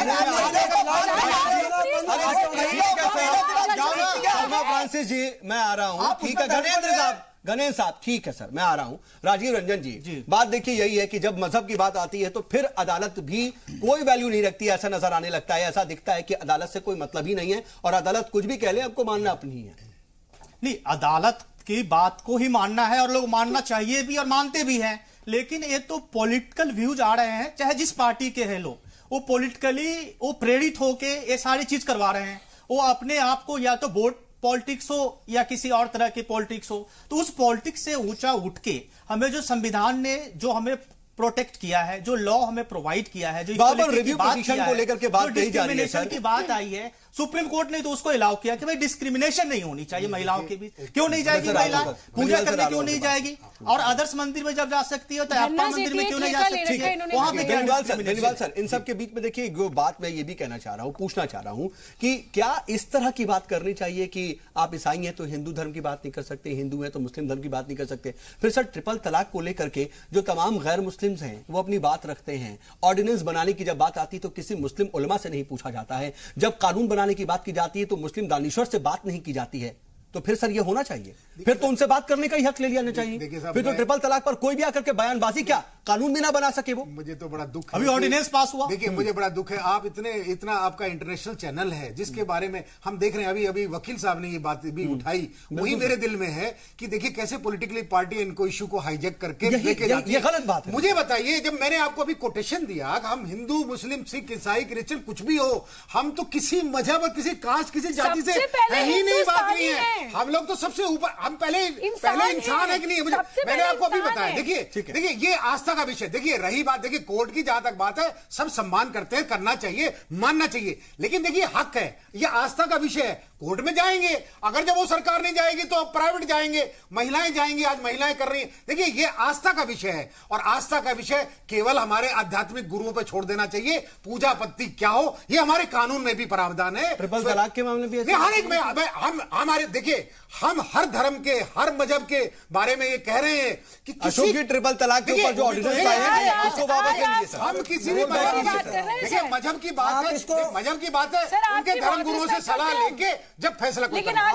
फ्रांसिस जी, मैं आ रहा हूँ। ठीक है गणेंद्र साहब, गणेश साहब, ठीक है सर, मैं आ रहा हूं। राजीव रंजन जी, जी, बात देखिए यही है कि जब मजहब की बात आती है तो फिर अदालत भी कोई वैल्यू नहीं रखती, ऐसा नजर आने लगता है। ऐसा दिखता है कि अदालत से कोई मतलब ही नहीं है और अदालत कुछ भी कह ले, आपको मानना अपनी है। नहीं, अदालत की बात को ही मानना है और लोग मानना चाहिए भी और मानते भी हैं, लेकिन ये तो पॉलिटिकल व्यूज आ रहे हैं, चाहे जिस पार्टी के हैं लोग, वो पॉलिटिकली वो प्रेरित होके ये सारी चीज करवा रहे हैं। वो अपने आप को या तो वोट पॉलिटिक्स हो या किसी और तरह की पॉलिटिक्स हो, तो उस पॉलिटिक्स से ऊंचा उठ के हमें जो संविधान ने जो हमें प्रोटेक्ट किया है, जो लॉ हमें प्रोवाइड किया है, जो रिव्यू पिटीशन को लेकर के बात कही जा रही है, की बात आई है, सुप्रीम कोर्ट ने तो उसको अलाउ किया कि भाई डिस्क्रिमिनेशन नहीं होनी चाहिए महिलाओं के बीच। क्यों नहीं जाएगी महिला पूजा करने, क्यों नहीं जाएगी? और आदर्श मंदिर में जब जा सकती है तो अप्पा मंदिर में क्यों नहीं जा सकती है? वहां पे बेनीवाल सर, इन सब के बीच में देखिए जो बात मैं ये भी कहना चाह रहा हूं, पूछना चाह रहा हूं कि क्या इस तरह की बात करनी चाहिए कि आप ईसाई हैं तो हिंदू धर्म की बात नहीं कर सकते, हिंदू हैं तो मुस्लिम धर्म की बात नहीं कर सकते? फिर सर ट्रिपल तलाक को लेकर के जो तमाम गैर मुस्लिम्स हैं वो अपनी बात रखते हैं। ऑर्डिनेंस बनाने की जब बात आती है तो किसी मुस्लिम उलमा से नहीं पूछा जाता है। जब कानून बनाने की बात की जाती है तो मुस्लिम दानिश्वर से बात नहीं की जाती है। तो फिर सर ये होना चाहिए, फिर तो उनसे बात करने का ही हक ले लिया चाहिए। फिर तो ट्रिपल तलाक पर कोई भी आकर के बयानबाजी, क्या कानून भी ना बना सके वो? मुझे तो बड़ा दुख है, अभी ऑर्डिनेंस पास हुआ। देखिए मुझे बड़ा दुख है, आप इतने इतना आपका इंटरनेशनल चैनल है जिसके बारे में हम देख रहे हैं, अभी अभी वकील साहब ने ये बात भी उठाई, वही मेरे दिल में है कि देखिए कैसे पॉलिटिकली पार्टी इनको इशू को हाईजैक करके लेके जाती है। ये गलत बात है। मुझे बताइए, जब मैंने आपको अभी कोटेशन दिया, हम हिंदू मुस्लिम सिख ईसाई क्रिश्चियन कुछ भी हो, हम तो किसी मजहब और किसी कास्ट किसी जाति से ही नहीं बात नहीं है। हम लोग तो सबसे ऊपर, हम पहले पहले इंसान है कि नहीं? मुझे मैंने आपको अभी बताया। देखिए देखिए ये आस्था का विषय, देखिए रही बात, देखिए कोर्ट की जहां तक बात है, सब सम्मान करते हैं, करना चाहिए, मानना चाहिए, लेकिन देखिए हक है, ये आस्था का विषय है। कोर्ट में जाएंगे, अगर जब वो सरकार नहीं जाएगी तो प्राइवेट जाएंगे, महिलाएं जाएंगी, आज महिलाएं कर रही हैं। देखिए ये आस्था का विषय है और आस्था का विषय केवल हमारे आध्यात्मिक गुरुओं पर छोड़ देना चाहिए। पूजा पत्ती क्या हो, ये हमारे कानून में भी प्रावधान है। ट्रिपल तलाक के मामले में हर एक में हम हमारे देखिए, हम हर धर्म के हर मजहब के बारे में ये कह रहे हैं कि किसी की ट्रिपल तलाक के ऊपर जो ऑर्डिनेंस आए हैं उसको वापस ले लीजिए सर। हम किसी भी देखिए मजहब की बात है, मजहब की बात है, उनके धर्म गुरुओं से सलाह लेके जब फैसला मैं मैं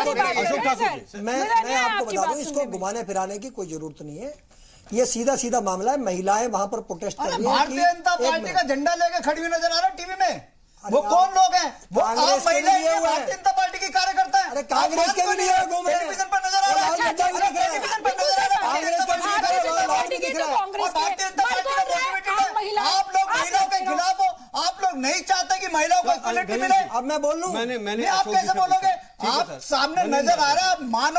आपको बता दूं, इसको घुमाने फिराने की कोई जरूरत नहीं है। ये सीधा सीधा मामला है, महिलाएं वहां पर प्रोटेस्ट कर रही हैं। भारतीय जनता पार्टी का झंडा लेकर खड़ी हुई नजर आ रहा है टीवी में। वो कौन लोग हैं? वो कांग्रेस के लिए हुआ है, भारतीय जनता पार्टी के कार्यकर्ता है। अरे कांग्रेस के भी लिए घूम रहे हैं, टेलीविजन पर नजर आ रहा है, टेलीविजन पर नजर आ रहा है। कांग्रेस का भारतीय जनता पार्टी का मोटिवेटेड है। आप लोग महिलाओं के खिलाफ हो, आप लोग नहीं चाहते कि महिलाओं को इक्वलिटी मिले। अब मैं बोल लूं, मैंने मैंने आप कैसे बोलोगे? आप सामने नजर आ रहा है, आप मानो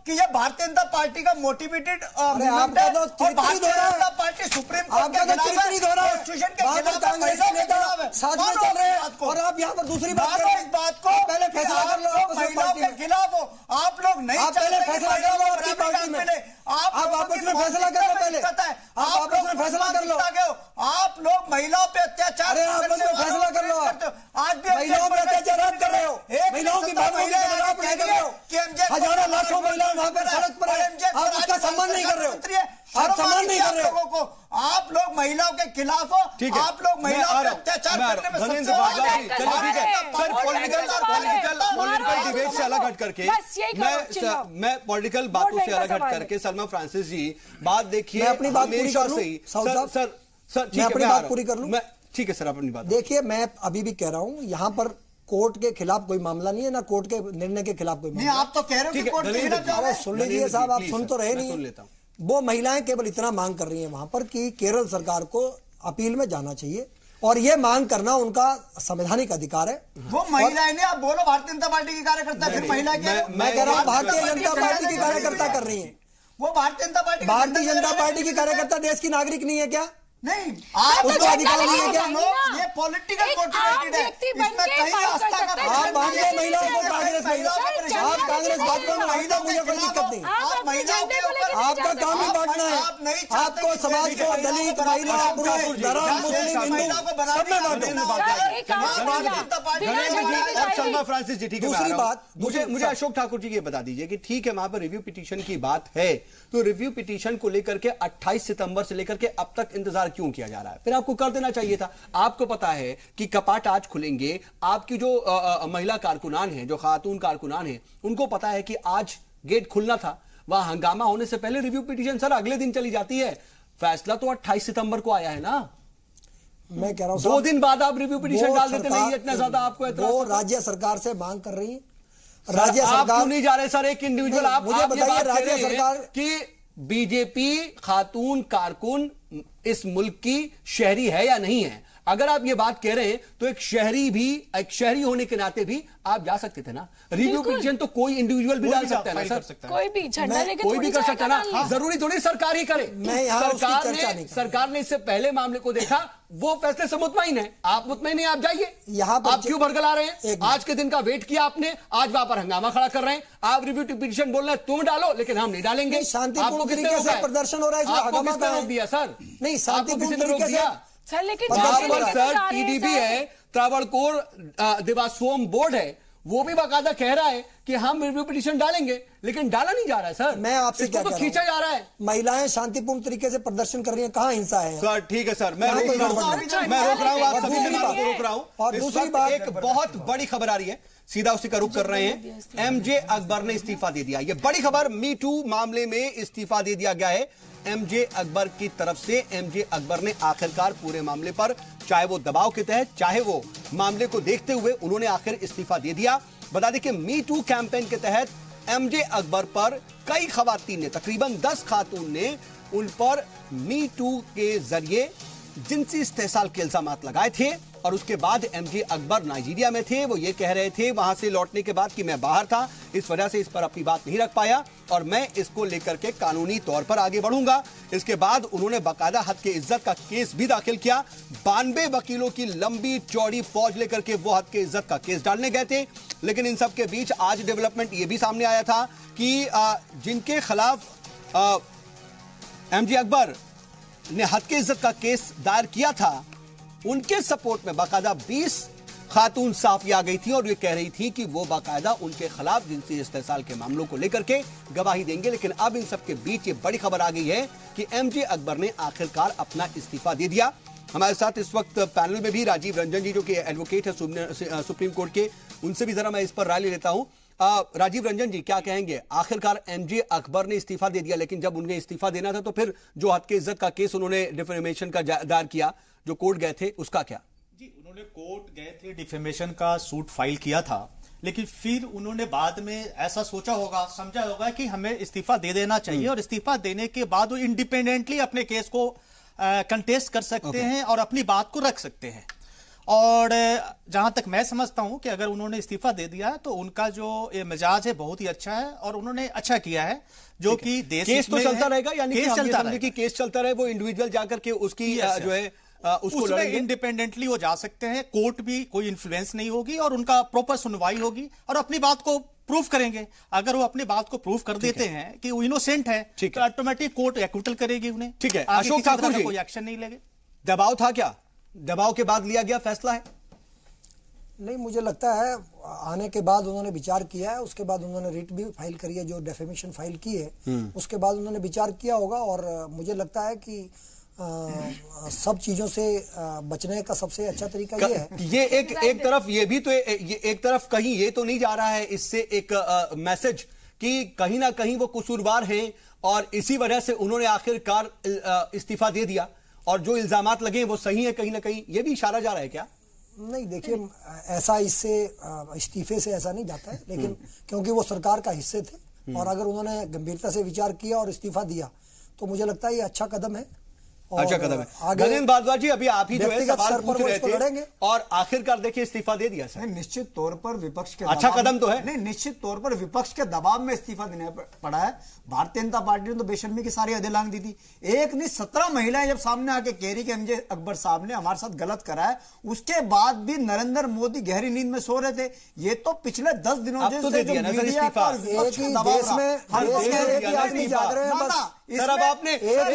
कि ये भारतीय जनता पार्टी का मोटिवेटेड मूवमेंट है और Bharatiya Janata party supreme court के खिलाफ है, कॉन्स्टिट्यूशन के खिलाफ है, महिलाओं के खिलाफ है। साथ में चल रहे हैं और आप यहाँ पर दूसरी बात कर रहे हैं। इस बात को पहले फैसला कर लो, महिलाओं के खिलाफ हो, आप लोग नहीं आप पहले फैसला कर लो आपकी पार्टी में, आप आपस में फैसला कर लो, पहले आप आपस में फैसला कर लो। आप लोग महिलाओं पे अत्याचार, अरे आपस में फैसला कर लो। आज भी महिलाओं पे अत्याचार आप कर रहे हो, महिलाओं की बात नहीं कर रहे हो, हजारों लाखों महिलाएं वहां पर सड़क पर है, आप उसका सम्मान नहीं कर रहे हो, आप सम्मान नहीं कर रहे हो। को आप लोग महिलाओं के खिलाफ हो, आप लोग महिलाओं पे अत्याचार करने में सबसे आगे। चलो ठीक है sir, political political political debate से अलग हट करके मैं मैं पॉलिटिकल बातों से अलग हट करके सलमा फ्रांसिस जी बात देखिए, अपनी बात पूरी कर लूं सर सर सर मैं अपनी बात पूरी कर लूं। ठीक है सर, अपनी बात देखिए, मैं अभी भी कह रहा हूं यहाँ पर कोर्ट के खिलाफ कोई मामला नहीं है, ना कोर्ट के निर्णय के खिलाफ कोई मामला। आप तो कह रहे हो कि कोर्ट के खिलाफ। सुन लीजिए साहब, आप सुन तो रहे नहीं। वो महिलाएं केवल इतना मांग कर रही हैं वहां पर कि केरल सरकार को अपील में जाना चाहिए और ये मांग करना उनका संवैधानिक अधिकार है। वो महिलाएं नहीं, आप बोलो भारतीय जनता पार्टी की कार्यकर्ता, फिर महिला क्या? मैं कह रहा हूँ भारतीय जनता पार्टी की कार्यकर्ता कर रही है। वो भारतीय जनता पार्टी भारतीय जनता पार्टी की कार्यकर्ता देश की नागरिक नहीं है क्या? नहीं, आप उसको अधिकार नहीं है क्या? ये पॉलिटिकल मोटिवेटेड है, इसमें कहीं आस्था का। आप बांधो महिलाओं को कांग्रेस में, आप कांग्रेस भाजपा में महिला, मुझे कोई दिक्कत नहीं। आप महिलाओं के ऊपर आपका काम ही बांटना है। आपको समाज को दलित, महिला, पुरुष, धर्म, मुस्लिम, हिंदू सब में बांटो। सलमा फ्रांसिस जी, ठीक है, दूसरी बात, मुझे मुझे अशोक ठाकुर जी ये बता दीजिए कि ठीक है वहां पर रिव्यू पिटीशन की बात है, तो रिव्यू पिटीशन को लेकर के अट्ठाईस सितंबर से लेकर के अब तक इंतजार क्यों किया जा रहा है? फिर आपको कर देना चाहिए था। आपको पता है कि कपाट आज खुलेंगे, आपकी जो आ, आ, महिला कारकुनान है, जो खातून कारकुनान है, उनको पता है कि आज गेट खुलना था, वहां हंगामा होने से पहले रिव्यू पिटीशन सर अगले दिन चली जाती है। फैसला तो अट्ठाईस सितंबर को आया है ना। मैं कह रहा हूं दो दिन बाद आप रिव्यू पिटीशन डाल देते, नहीं इतना ज्यादा आपको एतराज? वो राज्य सरकार से मांग कर रही है, राज्य सरकार सरकार नहीं जा रहे सर, एक इंडिविजुअल आप मुझे बताइए, राज्य सरकार की बीजेपी खातून कारकुन इस मुल्क की शहरी है या नहीं है? अगर आप ये बात कह रहे हैं तो एक शहरी भी, एक शहरी होने के नाते भी आप जा सकते थे ना। रिव्यू पिटीशन तो कोई इंडिविजुअल भी डाल सकता है ना सर, कोई भी झंडा लेके कोई भी कर सकता है ना। जरूरी थोड़ी सरकार ही करे। सरकार ने सरकार ने इससे पहले मामले को देखा, वो फैसले से मुतमईन है। आप मुतमईन नहीं, आप जाइए। यहाँ पर आप क्यों भड़कला रहे हैं? आज के दिन का वेट किया आपने, आज वहां पर हंगामा खड़ा कर रहे हैं। आप रिव्यू पिटीशन बोल रहे हैं तुम डालो, लेकिन हम नहीं डालेंगे। शांतिपूर्ण तरीके से प्रदर्शन हो रहा है, आपको किसने रोक दिया सर? नहीं, शांतिपूर्ण तरीके से सर, लेकिन सर टीडीपी है, त्रावणकोर देवास्वम बोर्ड है, वो भी बाकायदा कह रहा है कि हम रिव्यू पिटीशन डालेंगे, लेकिन डाला नहीं जा रहा है सर। मैं आपसे क्या तो खींचा जा रहा है। महिलाएं शांतिपूर्ण तरीके से प्रदर्शन कर रही हैं, कहां हिंसा है? सर ठीक है सर, मैं रोक रहा हूं, मैं रोक रहा हूं, आप सभी मेरी बात को रोक रहा हूं। और दूसरी बात, एक बहुत बड़ी खबर आ रही है, सीधा उसी का रुख कर रहे हैं। एमजे अकबर ने इस्तीफा दे दिया। यह बड़ी खबर, मी टू मामले में इस्तीफा दे दिया गया है एमजे अकबर की तरफ से। एमजे अकबर ने आखिरकार पूरे मामले पर, चाहे वो दबाव के तहत, चाहे वो मामले को देखते हुए, उन्होंने आखिर इस्तीफा दे दिया। बता दें कि मी टू कैंपेन के तहत एमजे अकबर पर कई खवातीन ने, तकरीबन दस खातून ने उन पर मी टू के जरिए जिनसी इस्तेहसाल के इल्जामात लगाए थे। और उसके बाद एमजे अकबर नाइजीरिया में थे, वो ये कह रहे थे वहां से लौटने के बाद कि मैं बाहर था, इस वजह से इस पर अपनी बात नहीं रख पाया और मैं इसको लेकर के कानूनी तौर पर आगे बढ़ूंगा। इसके बाद उन्होंने बाकायदा हद के इज्जत का केस भी दाखिल किया। बानवे वकीलों की लंबी चौड़ी फौज लेकर के वो हद के इज्जत का केस डालने गए थे। लेकिन इन सब के बीच आज डेवलपमेंट ये भी सामने आया था कि जिनके खिलाफ एमजे अकबर ने हद के इज्जत का केस दायर किया था, उनके सपोर्ट में बाकायदा बीस खातून साफी आ गई थी और ये कह रही थी कि वो बाकायदा उनके खिलाफ जिनसी इस्तेहसाल के मामलों को लेकर के गवाही देंगे। लेकिन अब इन सब के बीच ये बड़ी खबर आ गई है कि एमजे अकबर ने आखिरकार अपना इस्तीफा दे दिया। हमारे साथ इस वक्त पैनल में भी राजीव रंजन जी, जो कि एडवोकेट है सुप्रीम कोर्ट के, उनसे भी जरा मैं इस पर राय ले लेता हूं। राजीव रंजन जी, क्या कहेंगे? आखिरकार एमजे अकबर ने इस्तीफा दे दिया, लेकिन जब उन्हें इस्तीफा देना था तो फिर जो हद के इज्जत का केस उन्होंने डिफेमेशन का दायर किया, जो कोर्ट गए थे, उसका क्या? जी, उन्होंने कोर्ट गए थे, डिफेमेशन का सूट फाइल किया था, लेकिन फिर उन्होंने बाद में ऐसा सोचा होगा, समझा होगा कि हमें इस्तीफा दे देना चाहिए और इस्तीफा देने के बाद वो इंडिपेंडेंटली अपने केस को कंटेस्ट कर सकते okay. हैं और अपनी बात को रख सकते हैं। और जहां तक मैं समझता हूं कि अगर उन्होंने इस्तीफा दे दिया तो उनका जो ये मिजाज है बहुत ही अच्छा है और उन्होंने अच्छा किया है, जो कि देश केस तो चलता रहेगा, यानी केस चलता रहेगा कि केस चलता रहे, वो इंडिविजुअल जाकर के उसकी जो है उसको लड़ेंगे, इंडिपेंडेंटली वो जा सकते हैं, कोर्ट भी कोई इन्फ्लुएंस नहीं होगी और उनका प्रॉपर सुनवाई होगी और अपनी बात को प्रूफ करेंगे। अगर वो अपनी बात को प्रूफ कर देते हैं कि वो इनोसेंट है तो ऑटोमेटिक कोर्ट एक्विटल करेगी उन्हें। ठीक है, अशोक ठाकुर जी, कोई एक्शन नहीं लेंगे। दबाव था क्या? दबाव के बाद लिया गया फैसला है? नहीं, मुझे लगता है आने के बाद उन्होंने विचार किया है, उसके बाद उन्होंने रिट भी फाइल करी है, जो डेफेमेशन फाइल की है उसके बाद उन्होंने विचार किया होगा और मुझे लगता है कि आ, सब चीजों से आ, बचने का सबसे अच्छा तरीका ये है। ये एक एक तरफ ये भी तो ये एक तरफ कहीं ये तो नहीं जा रहा है इससे एक मैसेज कि कहीं ना कहीं वो कसूरवार हैं और इसी वजह से उन्होंने आखिरकार इस्तीफा दे दिया और जो इल्जामात लगे वो सही है, कहीं ना कहीं ये भी इशारा जा रहा है क्या? नहीं, देखिए ऐसा इससे इस्तीफे से ऐसा नहीं जाता है, लेकिन क्योंकि वो सरकार का हिस्से थे और अगर उन्होंने गंभीरता से विचार किया और इस्तीफा दिया तो मुझे लगता है ये अच्छा कदम है। अच्छा कदम है। गगन भारद्वाज जी, अभी आप ही जो है सवाल पूछ रहे थे और आखिरकार देखिए इस्तीफा दे दिया सर। निश्चित तौर पर विपक्ष के अच्छा कदम तो है। नहीं, निश्चित तौर पर विपक्ष के दबाव में इस्तीफा देना पड़ा है। भारतीय जनता पार्टी ने तो बेशर्मी की सारी हदें लांघ दी थी। एक नहीं सत्रह महिलाएं जब सामने आके कह रही कि एमजे अकबर साहब ने हमारे साथ गलत करा है, उसके बाद भी नरेंद्र मोदी गहरी नींद में सो रहे थे। ये तो पिछले दस दिनों से सर, अब आपने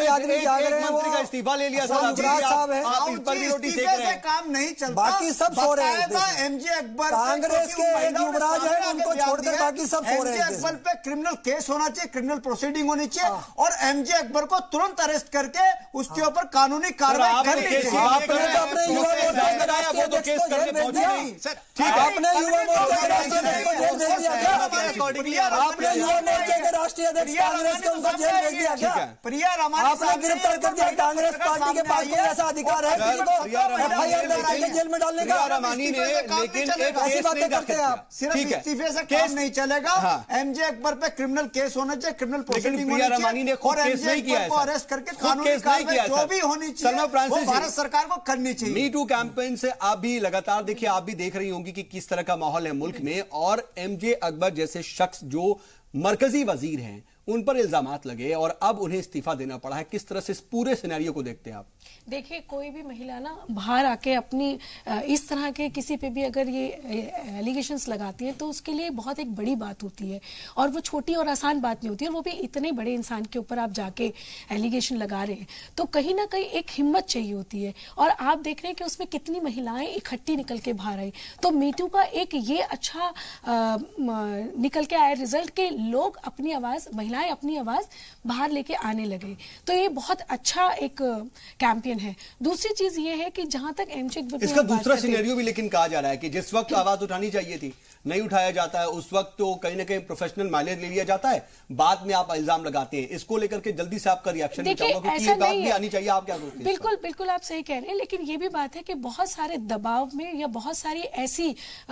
मंत्री का इस्तीफा ले लिया सर, आप इस पर भी रोटी सेक रहे हैं। काम नहीं चलता, बाकी सब सो रहे हैं। एमजे अकबर कांग्रेस के एक युवराज है, उनको छोड़कर बाकी सब सो रहे हैं। एमजे अकबर पे क्रिमिनल केस होना चाहिए, क्रिमिनल प्रोसीडिंग होनी चाहिए और एमजे अकबर को तुरंत अरेस्ट करके उसके ऊपर कानूनी कार्रवाई करनी चाहिए। आपने तो अपने युवा मोर्चा के राष्ट्रीय अध्यक्ष को जेल भेज दिया। आपने युवा मोर्चा के राष्ट्रीय अध्यक्ष को जेल भेज दिया। आपने युवा मोर्चा के राष्ट्रीय अध्यक्ष कांग्रेस को उनको जेल भेज दिया। प्रिया रमानी आपने गिरफ्तार कर दिया। कांग्रेस पार्टी के पास कोई ऐसा अधिकार है एफआईआर दर्ज करके जेल में डालने का? रमानी ने लेकिन एक ऐसी बातें करते हैं आप। सिर्फ इस्तीफे से केस नहीं चलेगा। एमजे अकबर पे क्रिमिनल केस होना चाहिए, क्रिमिनल प्रोसीडिंग होनी चाहिए और एमजे अकबर को अरेस्ट करके कानूनी कार्रवाई जो भी होनी चाहिए वो भारत सरकार को करनी चाहिए। मी टू कैंपेन से आप भी लगातार देखिए, आप भी देख रही होंगी कि किस तरह का माहौल है मुल्क में और एमजे अकबर जैसे शख्स जो मरकजी वजीर हैं उन पर इल्जामात लगे और अब उन्हें इस्तीफा देना पड़ा है। किस तरह से इस पूरे सिनेरियो को देखते हैं आप? देखिए, कोई भी महिला ना बाहर आके अपनी इस तरह के किसी पे भी अगर ये एलिगेशंस लगाती है तो उसके लिए बहुत एक बड़ी बात होती है और वो छोटी और आसान बात नहीं होती है और वो भी इतने बड़े इंसान के ऊपर आप जाके एलिगेशन लगा रहे हैं तो कहीं ना कहीं एक हिम्मत चाहिए होती है और आप देख रहे हैं कि उसमें कितनी महिलाएं इकट्ठी निकल के बाहर आई। तो मीटू का एक ये अच्छा आ, निकल के आया रिजल्ट के लोग अपनी आवाज, महिलाएं अपनी आवाज बाहर लेके आने लगे, तो ये बहुत अच्छा एक कैंपेन है। दूसरी चीज ये है कि जहां तक एमजे अकबर इसका दूसरा सिनेरियो भी लेकिन कहा जा रहा है कि जिस वक्त आवाज उठानी चाहिए थी नहीं उठाया जाता है, उस वक्त तो कहीं ना कहीं प्रोफेशनल माइलेज ले लिया जाता है, बाद में आप इल्जाम लगाते हैं। इसको लेकर के जल्दी से आपका रिएक्शन नहीं चाहूंगा क्योंकि ये बात भी आनी चाहिए। आप क्या सोचते हैं? बिल्कुल बिल्कुल आप सही कह रहे हैं, लेकिन ये भी बात है कि बहुत सारे दबाव में या बहुत सारी ऐसी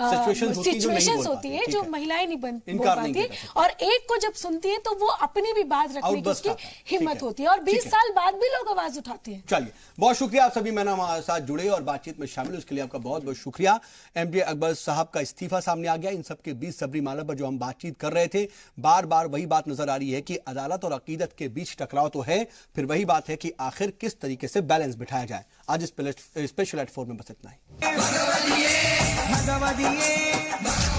सिचुएशंस होती है जो महिलाएं नहीं बन पाती और एक को जब सुनती है तो वो अपनी भी बात रखने की उसकी हिम्मत होती है और बीस साल बाद भी लोग आवाज उठाते हैं। चलिए, बहुत शुक्रिया आप सभी मैंने हमारे साथ जुड़े और बातचीत में शामिल, उसके लिए आपका बहुत बहुत शुक्रिया। एमजे अकबर साहब का इस्तीफा सामने आ गया, इन सबके बीच सबरीमाला पर जो हम बातचीत कर रहे थे बार बार वही बात नजर आ रही है कि अदालत और अकीदत के बीच टकराव तो है, फिर वही बात है कि आखिर किस तरीके से बैलेंस बिठाया जाए। आज स्पेशल एट फोर में बस इतना ही।